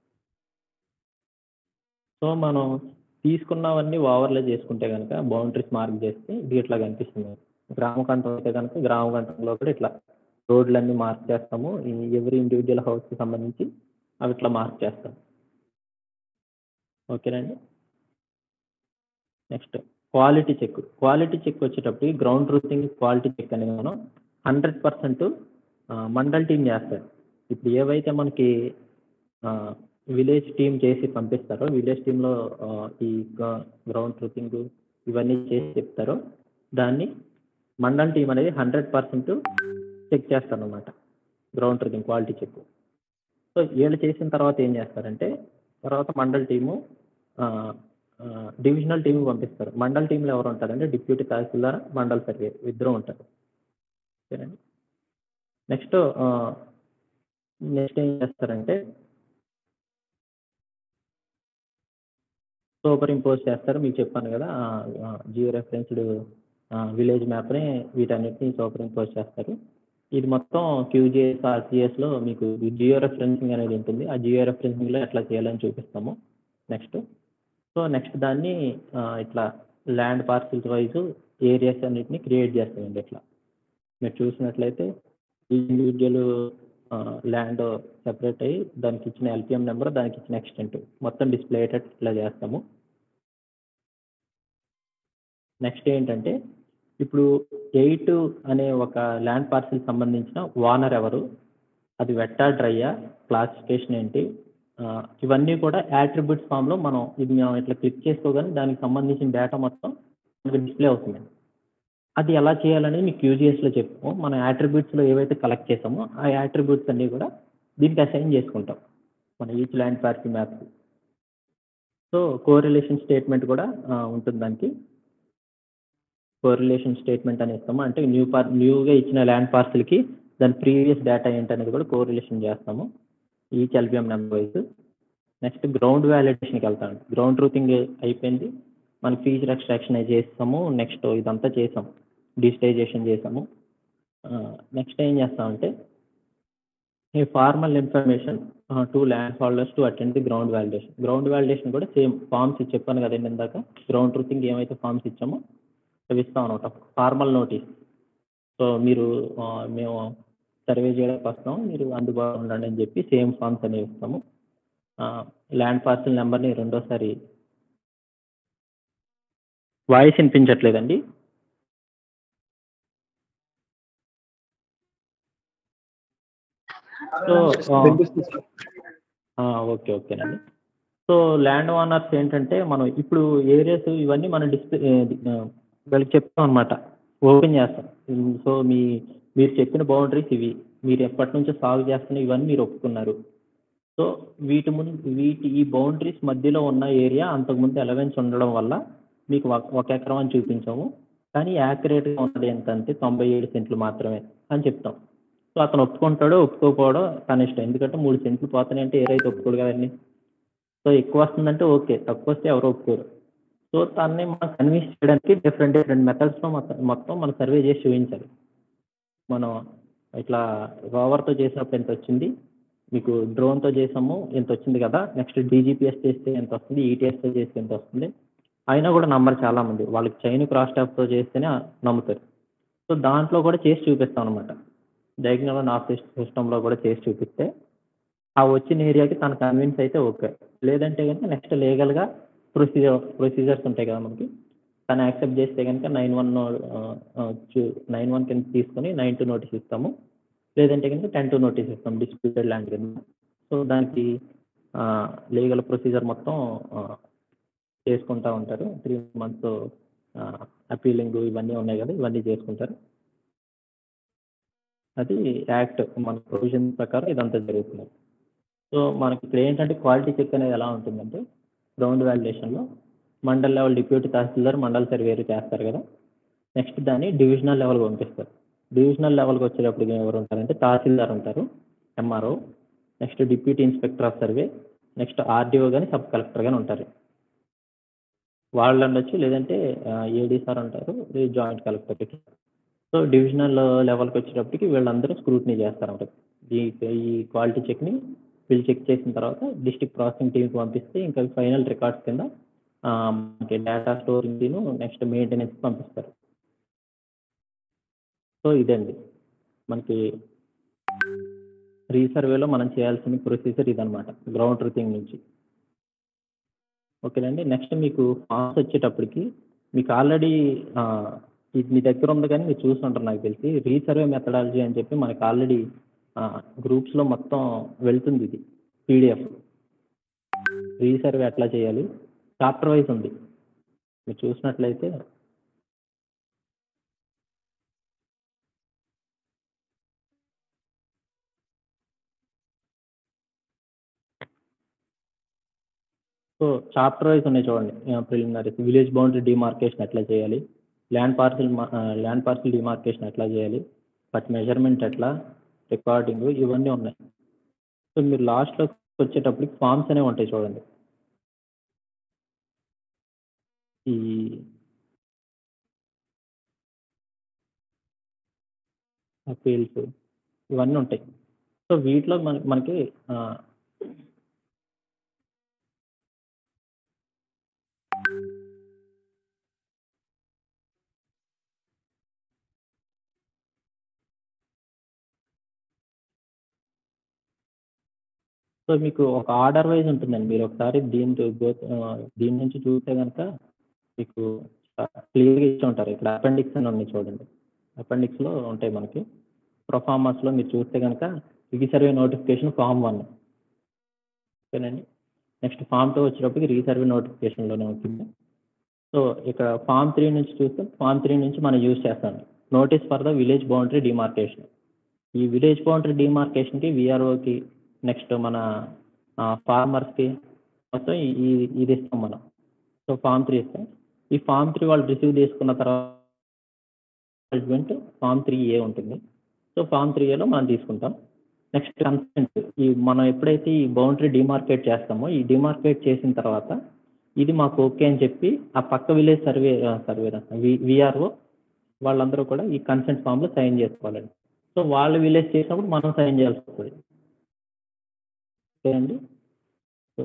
సో మనం తీసుకున్నవన్నీ ఓవర్లే చేసుకుంటే కనుక బౌండరీస్ మార్క్ చేస్తే ఇది ఇట్లా కనిపిస్తుంది. గ్రామకంఠం అయితే కనుక గ్రామకంఠంలో కూడా ఇట్లా రోడ్లన్నీ మార్క్ చేస్తాము. ఎవరి ఇండివిజువల్ హౌస్కి సంబంధించి అవి ఇట్లా మార్క్ చేస్తాం. ఓకేనండి. నెక్స్ట్ క్వాలిటీ చెక్ వచ్చేటప్పుడు గ్రౌండ్ రూటింగ్ క్వాలిటీ చెక్ అనేది మనం 100% మండల్ టీం చేస్తారు. ఇప్పుడు ఏవైతే మనకి విలేజ్ టీం చేసి పంపిస్తారో విలేజ్ టీంలో ఈ గ్రౌండ్ రూటింగ్ ఇవన్నీ చేసి చెప్తారో దాన్ని మండల్ టీం అనేది 100% చెక్ చేస్తారన్నమాట. Ground truthing quality check. So వీళ్ళు చేసిన తర్వాత ఏం చేస్తారంటే తర్వాత మండల్ టీము డివిజనల్ టీంకి పంపిస్తారు. మండల్ టీంలో ఎవరు ఉంటారంటే డిప్యూటీ తహసీల్దార్, మండల్ సర్వే ఇద్దరు ఉంటారు. ఓకేనండి. నెక్స్ట్ నెక్స్ట్ ఏం చేస్తారంటే సూపర్ ఇంపోజ్ చేస్తారు. మీకు చెప్పాను కదా జియో రెఫరెన్స్డ్ విలేజ్ మ్యాప్ని వీటన్నిటిని సూపర్ ఇంపోజ్ చేస్తారు. ఇది మొత్తం క్యూజిఎస్ ఆర్సిఎస్లో మీకు జియో రెఫరెన్సింగ్ అనేది ఉంటుంది. ఆ జియో రెఫరెన్సింగ్లో ఎట్లా చేయాలని చూపిస్తాము నెక్స్ట్. సో నెక్స్ట్ దాన్ని ఇట్లా ల్యాండ్ పార్సిల్స్ వైజ్ ఏరియాస్ అన్నిటిని క్రియేట్ చేస్తామండి. ఇట్లా మీరు చూసినట్లయితే ఇండివిజువల్ ల్యాండ్ సెపరేట్ అయ్యి దానికి ఇచ్చిన ఎల్పిఎం నెంబర్, దానికి ఇచ్చిన ఎక్స్టెంట్ మొత్తం డిస్ప్లే అయ్యేటట్టు ఇట్లా చేస్తాము. నెక్స్ట్ ఏంటంటే ఇప్పుడు 8 అనే ఒక ల్యాండ్ పార్సిల్ సంబంధించిన ఓనర్ ఎవరు, అది వెట్టా డ్రైయా, క్లాసిఫికేషన్ ఏంటి, ఇవన్నీ కూడా యాట్రిబ్యూట్స్ ఫామ్లో మనం ఇట్లా క్లిక్ చేసుకోగానే దానికి సంబంధించిన డేటా మొత్తం మనకి డిస్ప్లే అవుతుంది. అది ఎలా చేయాలని మీకు క్యూజిఎస్లో చెప్తాము. మన యాట్రిబ్యూట్స్లో ఏవైతే కలెక్ట్ చేసామో ఆ యాట్రిబ్యూట్స్ అన్నీ కూడా దీనికి అసైన్ చేసుకుంటాం మన each land parcel map. So correlation statement కూడా ఉంటుంది. దానికి కోరిలేషన్ స్టేట్మెంట్ అని ఇస్తాము. అంటే న్యూగా ఇచ్చిన ల్యాండ్ పార్సిల్కి దాని ప్రీవియస్ డేటా ఏంటనేది కూడా కోరిలేషన్ చేస్తాము each LPM number wise. Next ground వ్యాలిడేషన్కి వెళ్తాము. గ్రౌండ్ ట్రూతింగ్ అయిపోయింది, మన ఫీచర్ ఎక్స్ట్రాక్షన్ చేస్తాము. నెక్స్ట్ ఇదంతా చేసాం, డిజిటైజేషన్ చేసాము. నెక్స్ట్ ఏం చేస్తామంటే ఈ formal information to land holders to attend the ground validation. Ground validation కూడా సేమ్ ఫామ్స్ చెప్పాను కదండి ఇందాక. గ్రౌండ్ ట్రూతింగ్ ఏమైతే ఫామ్స్ ఇచ్చామో అవి ఇస్తాం అనమాట. Formal notice. సో మీరు మేము సర్వే చేయడానికి వస్తాం, మీరు అందుబాటులో ఉండండి అని చెప్పి సేమ్ ఫామ్స్ అనేవి ఇస్తాము. ల్యాండ్ పార్సిల్ నెంబర్ని రెండోసారి వాయిస్ వినిపించట్లేదండి. సో ఓకే ఓకేనండి. సో ల్యాండ్ ఓనర్స్ ఏంటంటే మనం ఇప్పుడు ఏరియాస్ ఇవన్నీ మనం డిస్ప్లే వీళ్ళకి చెప్తాం అనమాట, ఓపెన్ చేస్తాం. సో మీరు చెప్పిన బౌండరీస్ ఇవి, మీరు ఎప్పటి నుంచో సాగు చేస్తున్న ఇవన్నీ మీరు ఒప్పుకున్నారు. సో ఈ బౌండరీస్ మధ్యలో ఉన్న ఏరియా అంతకుముందు ఎలవెన్స్ ఉండడం వల్ల మీకు 1 ఎకరం అని చూపించాము, కానీ యాక్యురేట్గా ఉన్నది ఎంతంటే 97 సెంట్లు మాత్రమే అని చెప్తాం. సో అతను ఒప్పుకుంటాడో ఒప్పుకోకపోవడం తన ఇష్టం. ఎందుకంటే 3 సెంట్లు పోతున్నాయి అంటే ఏ రైతు ఒప్పుకోడు కదండి. సో ఎక్కువ వస్తుందంటే ఓకే, తక్కువ వస్తే ఎవరు ఒప్పుకోరు. సో తనని మనం కన్విన్స్ చేయడానికి డిఫరెంట్ మెథడ్స్లో మొత్తం మనం సర్వే చేసి చూపించాలి. మనం ఇట్లా రోవర్తో చేసినప్పుడు ఎంత వచ్చింది, మీకు డ్రోన్తో చేసాము ఎంత వచ్చింది కదా, నెక్స్ట్ డీజీపీఎస్ చేస్తే ఎంత వస్తుంది, ఈటీఎస్తో చేస్తే ఎంత వస్తుంది, అయినా కూడా నమ్మరు చాలామంది. వాళ్ళకి చైన్ క్రాస్ టాప్తో చేస్తేనే నమ్ముతారు. సో దాంట్లో కూడా చేసి చూపిస్తాం అనమాట. డయాగ్నల్ అండ్ ఆఫ్ సిస్టంలో కూడా చేసి చూపిస్తే ఆ వచ్చిన ఏరియాకి తను కన్విన్స్ అయితే ఓకే, లేదంటే కనుక నెక్స్ట్ లీగల్గా ప్రొసీజర్స్ ఉంటాయి కదా మనకి. తను యాక్సెప్ట్ చేస్తే కనుక 9(1) కింద తీసుకొని 9(2) నోటీస్ ఇస్తాము, లేదంటే కనుక 10(2) నోటీస్ ఇస్తాం డిస్ప్యూటెడ్ ల్యాండ్ కింద. సో దానికి లీగల్ ప్రొసీజర్ మొత్తం చేసుకుంటూ ఉంటారు. 3 months అపీలింగ్ ఇవన్నీ ఉన్నాయి కదా, ఇవన్నీ చేసుకుంటారు. అది యాక్ట్ మన ప్రొవిజన్ ప్రకారం ఇదంతా జరుగుతుంది. సో మనకి ఇక్కడ ఏంటంటే క్వాలిటీ చెక్ అనేది ఎలా ఉంటుందంటే గ్రౌండ్ వ్యాలిడేషన్లో mandal level deputy tahsildar mandal surveyor చేస్తారు కదా, నెక్స్ట్ దాన్ని డివిజనల్ లెవెల్కి పంపిస్తారు. డివిజనల్ లెవెల్కి వచ్చేటప్పుడు ఎవరు ఉంటారంటే తహసీల్దార్ ఉంటారు, MRO, next deputy inspector of survey, next RDO కానీ సబ్ కలెక్టర్ కానీ ఉంటారు. వాళ్ళు ఉండొచ్చు, లేదంటే ఏడీ సార్ ఉంటారు, జాయింట్ కలెక్టర్. సో డివిజనల్ లెవెల్కి వచ్చేటప్పటికి వీళ్ళందరూ స్క్రూటినీ చేస్తారన్నమాట. ఈ క్వాలిటీ చెక్ని వీళ్ళు చెక్ చేసిన తర్వాత డిస్ట్రిక్ట్ ప్రాసెసింగ్ టీమ్కి పంపిస్తే ఇంకా ఫైనల్ రికార్డ్స్ కింద మనకి డేటా స్టోరింగ్ను నెక్స్ట్ మెయింటెనెన్స్కి పంపిస్తారు. సో ఇదండి మనకి రీసర్వేలో మనం చేయాల్సిన ప్రొసీజర్ ఇదనమాట గ్రౌండ్ ట్రూతింగ్ నుంచి. ఓకేనండి. నెక్స్ట్ మీకు ఫామ్స్ వచ్చేటప్పటికి మీకు ఆల్రెడీ ఇది మీ దగ్గర ఉంది కానీ మీరు చూసుంటారు నాకు తెలిసి. రీసర్వే మెథడాలజీ అని చెప్పి మనకి ఆల్రెడీ గ్రూప్స్లో మొత్తం వెళ్తుంది. ఇది పీడిఎఫ్ రీసర్వే ఎట్లా చేయాలి చాప్టర్ వైజ్ ఉంది. మీరు చూసినట్లయితే సో చాప్టర్ వైజ్ ఉన్నాయి చూడండి. ప్రిలిమినరీ విలేజ్ బౌండరీ డిమార్కేషన్ ఎట్లా చేయాలి, ల్యాండ్ పార్సిల్ డిమార్కేషన్ ఎట్లా చేయాలి, బట్ మెజర్మెంట్ ఎట్లా, రికార్డింగ్ ఇవన్నీ ఉన్నాయి. సో మీరు లాస్ట్లోకి వచ్చేటప్పటికి ఫామ్స్ అనేవి ఉంటాయి చూడండి. ఈ ఫీల్డ్స్ ఇవన్నీ ఉంటాయి. సో వీటిలో మనకి సో మీకు ఒక ఆర్డర్ వైజ్ ఉంటుందండి. మీరు ఒకసారి దీని నుంచి చూస్తే కనుక మీకు క్లియర్గా ఇచ్చి ఉంటారు. ఇక్కడ అపెండిక్స్ అని ఉన్నాయి చూడండి. అపెండిక్స్లో ఉంటాయి మనకి. ప్రొఫార్మర్స్లో మీరు చూస్తే కనుక రీసర్వే నోటిఫికేషన్ ఫామ్ 1, ఓకేనండి. నెక్స్ట్ ఫామ్ 2 వచ్చేటప్పటికి రీసర్వే నోటిఫికేషన్లోనే ఉంటుంది. సో ఇక్కడ ఫామ్ 3 నుంచి చూస్తే ఫామ్ 3 నుంచి మనం యూజ్ చేస్తాం notice for the village boundary demarcation. ఈ విలేజ్ బౌండరీ డిమార్కేషన్కి విఆర్ఓకి నెక్స్ట్ మన ఫార్మర్స్కి మొత్తం ఇది ఇస్తాం మనం. సో ఫామ్ 3 ఇస్తాం. ఈ ఫామ్ 3 వాళ్ళు రిసీవ్ చేసుకున్న తర్వాత ఫామ్ 3A ఉంటుంది. సో ఫామ్ 3Aలో మనం తీసుకుంటాం. నెక్స్ట్ కన్సెంట్, మనం ఎప్పుడైతే ఈ బౌండరీ డిమార్కేట్ చేస్తామో ఈ డిమార్కేట్ చేసిన తర్వాత ఇది మాకు ఓకే అని చెప్పి ఆ పక్క విలేజ్ విఆర్ఓ వాళ్ళందరూ కూడా ఈ కన్సెంట్ ఫామ్లో సైన్ చేసుకోవాలండి. సో వాళ్ళు విలేజ్ చేసినప్పుడు మనం సైన్ చేయాల్సి వస్తుంది. ఓకే అండి. సో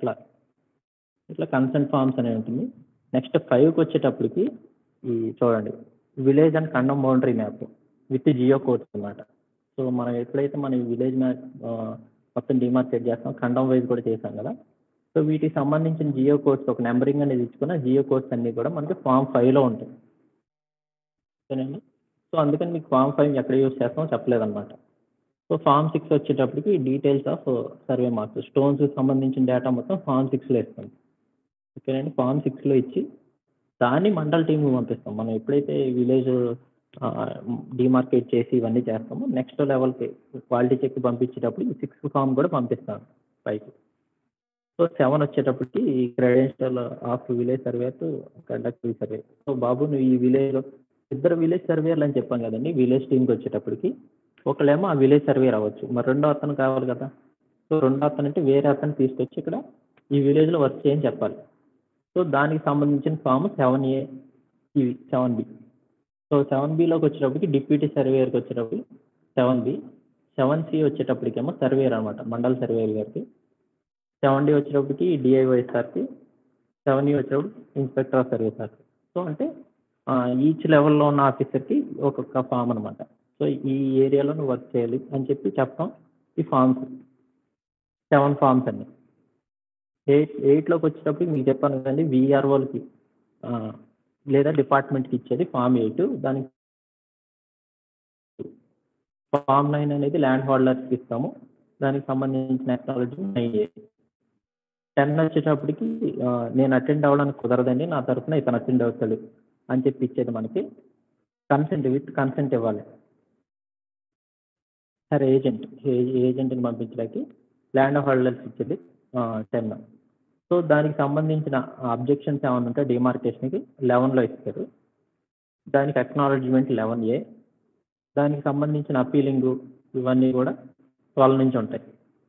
ఇట్లా కన్సెంట్ ఫామ్స్ అనేవి ఉంటుంది. నెక్స్ట్ 5కి వచ్చేటప్పటికి ఈ చూడండి విలేజ్ అండ్ ఖండం boundary map with geo codes అన్నమాట. సో మనం ఎప్పుడైతే మన విలేజ్ మ్యాప్ మొత్తం డిమార్కేట్ చేస్తాం, ఖండం వైజ్ కూడా చేసాం కదా. సో వీటికి సంబంధించిన జియో కోడ్స్ ఒక నెంబరింగ్ అనేది ఇచ్చుకున్న జియో కోడ్స్ అన్నీ కూడా మనకి ఫామ్ 5లో ఉంటాయి. ఓకేనండి. సో అందుకని మీకు ఫామ్ 5 ఎక్కడ యూజ్ చేస్తామో చెప్పలేదన్నమాట. సో ఫామ్ 6 వచ్చేటప్పటికి డీటెయిల్స్ ఆఫ్ సర్వే మార్క్స్, స్టోన్స్కి సంబంధించిన డేటా మొత్తం ఫామ్ 6లో ఇస్తాం. ఓకేనండి. ఫామ్ 6లో ఇచ్చి దాన్ని మండల్ టీమ్కి పంపిస్తాం. మనం ఎప్పుడైతే విలేజ్ డిమార్కేట్ చేసి ఇవన్నీ చేస్తామో నెక్స్ట్ లెవెల్కి క్వాలిటీ చెక్ పంపించేటప్పుడు ఈ 6th ఫామ్ కూడా పంపిస్తాం పైకి. సో 7 వచ్చేటప్పటికి ఈ credential of village survey to conduct survey. So బాబు నువ్వు ఈ విలేజ్లో ఇద్దరు విలేజ్ సర్వేయర్లు అని చెప్పాం కదండి. విలేజ్ టీమ్కి వచ్చేటప్పటికి ఒకళ్ళేమో ఆ విలేజ్ సర్వేయర్ అవ్వచ్చు, మరి రెండో అతను కావాలి కదా. సో రెండో అతను అంటే వేరే అతను తీసుకొచ్చి ఇక్కడ ఈ విలేజ్లో వర్క్ చేయని చెప్పాలి. సో దానికి సంబంధించిన ఫామ్ 7A, ఇవి 7B. సో 7Bలోకి వచ్చేటప్పటికి డిప్యూటీ సర్వేయర్కి వచ్చేటప్పటికి 7B, 7C వచ్చేటప్పటికేమో సర్వేయర్ అనమాట, మండల్ సర్వేయర్ గారికి. 7D వచ్చేటప్పటికి డిఐవైఎస్ఆర్కి, 7E వచ్చేటప్పుడు ఇన్స్పెక్టర్ ఆఫ్ సర్వీస్ సార్కి. సో అంటే ఈచ్ లెవెల్లో ఉన్న ఆఫీసర్కి ఒక్కొక్క ఫామ్ అనమాట. సో ఈ ఏరియాలో నువ్వు వర్క్ చేయాలి అని చెప్పి చెప్తాం. ఈ ఫామ్స్ 7 ఫామ్స్ అండి. 8లోకి వచ్చేటప్పుడు మీకు చెప్పాను కదండి, విఆర్ఓలకి లేదా డిపార్ట్మెంట్కి ఇచ్చేది ఫామ్ 8. దానికి ఫామ్ 9 అనేది ల్యాండ్ హోల్డర్స్కి ఇస్తాము. దానికి సంబంధించిన టెక్నాలజీ 9A. 10 వచ్చేటప్పటికి నేను అటెండ్ అవ్వడానికి కుదరదండి, నా తరఫున ఇతను అటెండ్ అవుతాడు అని చెప్పి ఇచ్చేది మనకి విత్ కన్సెంట్ ఇవ్వాలి. సార్ ఏజెంట్ని పంపించడానికి ల్యాండ్ హోల్డర్స్ ఇచ్చేది 10. సో దానికి సంబంధించిన అబ్జెక్షన్స్ ఏమైనా ఉంటే డిమార్కేషన్కి 11లో ఇస్తారు. దానికి అక్నాలెడ్జ్మెంట్ 11A. దానికి సంబంధించిన అపీలింగ్ ఇవన్నీ కూడా 12 నుంచి ఉంటాయి.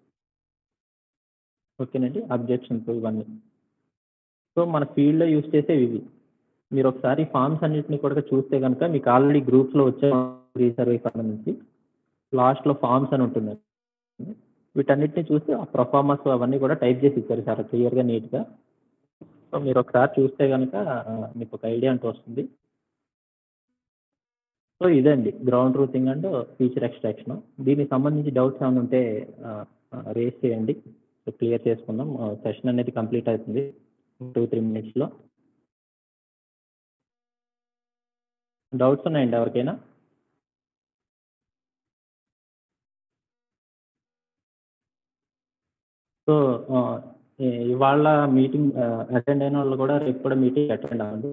ఓకేనండి. అబ్జెక్షన్స్ ఇవన్నీ. సో మన ఫీల్డ్లో యూజ్ చేసేవి ఇవి. మీరు ఒకసారి ఫామ్స్ అన్నింటినీ కూడా చూస్తే కనుక మీకు ఆల్రెడీ గ్రూప్స్లో వచ్చే రీసర్వే సంబంధించి లాస్ట్లో ఫామ్స్ అని ఉంటుంది. వీటన్నిటిని చూస్తే ఆ పర్ఫార్మన్స్ అవన్నీ కూడా టైప్ చేసి ఇచ్చారు చాలా క్లియర్గా, నీట్గా. సో మీరు ఒకసారి చూస్తే కనుక మీకు ఒక ఐడియా అంటూ వస్తుంది. సో ఇదండి ground truthing and feature extraction. దీనికి సంబంధించి డౌట్స్ ఏమైనా ఉంటే రేస్ చేయండి, సో క్లియర్ చేసుకుందాం. సెషన్ అనేది కంప్లీట్ అవుతుంది 2-3 minutesలో. డౌట్స్ ఉన్నాయండి ఎవరికైనా? సో ఇవాళ మీటింగ్ అటెండ్ అయిన వాళ్ళు కూడా రేపు కూడా మీటింగ్ అటెండ్ అవ్వండి.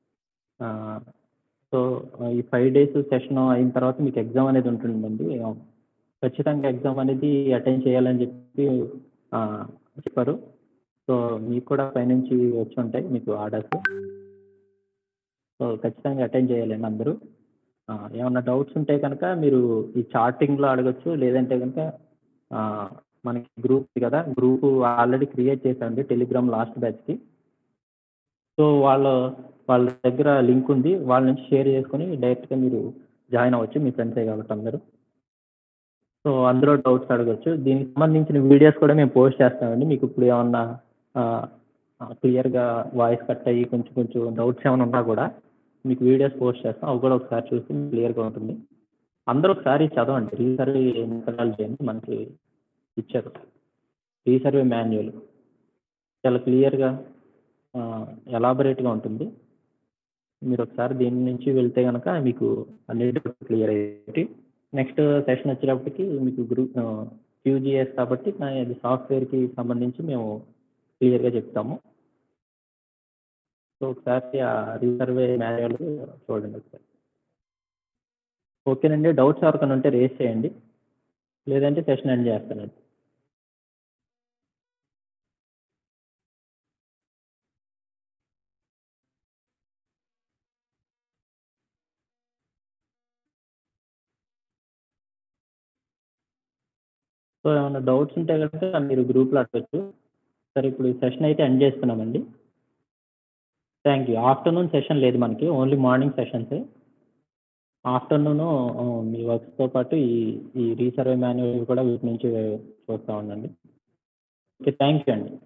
సో ఈ 5 days సెషన్ అయిన తర్వాత మీకు ఎగ్జామ్ అనేది ఉంటుందండి. ఖచ్చితంగా ఎగ్జామ్ అనేది అటెండ్ చేయాలని చెప్పి చెప్పారు. సో మీకు కూడా పైనుంచి వచ్చి ఉంటాయి మీకు ఆర్డర్స్. సో ఖచ్చితంగా అటెండ్ చేయాలండి అందరూ. ఏమన్నా డౌట్స్ ఉంటే కనుక మీరు ఈ చాటింగ్లో అడగచ్చు, లేదంటే కనుక మనకి గ్రూప్ కదా, గ్రూప్ ఆల్రెడీ క్రియేట్ చేశాండి టెలిగ్రామ్ లాస్ట్ బ్యాచ్కి. సో వాళ్ళ దగ్గర లింక్ ఉంది, వాళ్ళ నుంచి షేర్ చేసుకొని డైరెక్ట్గా మీరు జాయిన్ అవ్వచ్చు, మీ ఫ్రెండ్సే కాబట్టి అందరూ. సో అందులో డౌట్స్ అడగచ్చు. దీనికి సంబంధించిన వీడియోస్ కూడా మేము పోస్ట్ చేస్తామండి. మీకు ఇప్పుడు ఏమన్నా క్లియర్గా వాయిస్ కట్ అయ్యి కొంచెం డౌట్స్ ఏమైనా ఉన్నా కూడా మీకు వీడియోస్ పోస్ట్ చేస్తాం, అవి కూడా ఒకసారి చూస్తే క్లియర్గా ఉంటుంది. అందరూ ఒకసారి చదవండి. రీసర్వే మెథడాలజీ అని మనకి ఇచ్చారు, రీసర్వే మాన్యువల్ చాలా క్లియర్గా ఎలాబొరేట్గా ఉంటుంది. మీరు ఒకసారి దీని నుంచి వెళ్తే కనుక మీకు అన్ని క్లియర్ అయ్యేటి. నెక్స్ట్ సెషన్ వచ్చేటప్పటికి మీకు గ్రూప్ QGS కాబట్టి అది సాఫ్ట్వేర్కి సంబంధించి మేము క్లియర్గా చెప్తాము. సో ఒకసారి ఆ రీసర్వే మాన్యువల్ చూడండి ఒకసారి. ఓకేనండి, డౌట్స్ ఎవరికైనా ఉంటే రేస్ చేయండి, లేదంటే సెషన్ ఎండ్ చేస్తానండి. సో ఏమైనా డౌట్స్ ఉంటే కనుక మీరు గ్రూప్లో అడగచ్చు. సరే, ఇప్పుడు సెషన్ అయితే ఎండ్ చేస్తున్నామండి. Thank you. ఆఫ్టర్నూన్ సెషన్ లేదు మనకి, ఓన్లీ మార్నింగ్ సెషన్సే. ఆఫ్టర్నూన్ మీ వర్క్స్తో పాటు ఈ రీసర్వే మాన్యువల్ కూడా వీటి నుంచి చూస్తూ ఉండండి. ఓకే, థ్యాంక్ యూ అండి.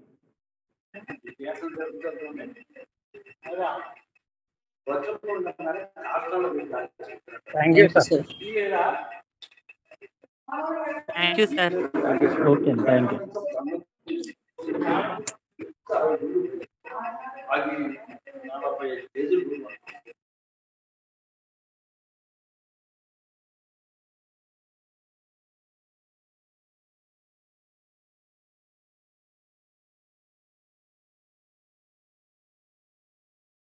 Thank you sir. Thank you sir. Okay అండి, థ్యాంక్ యూ.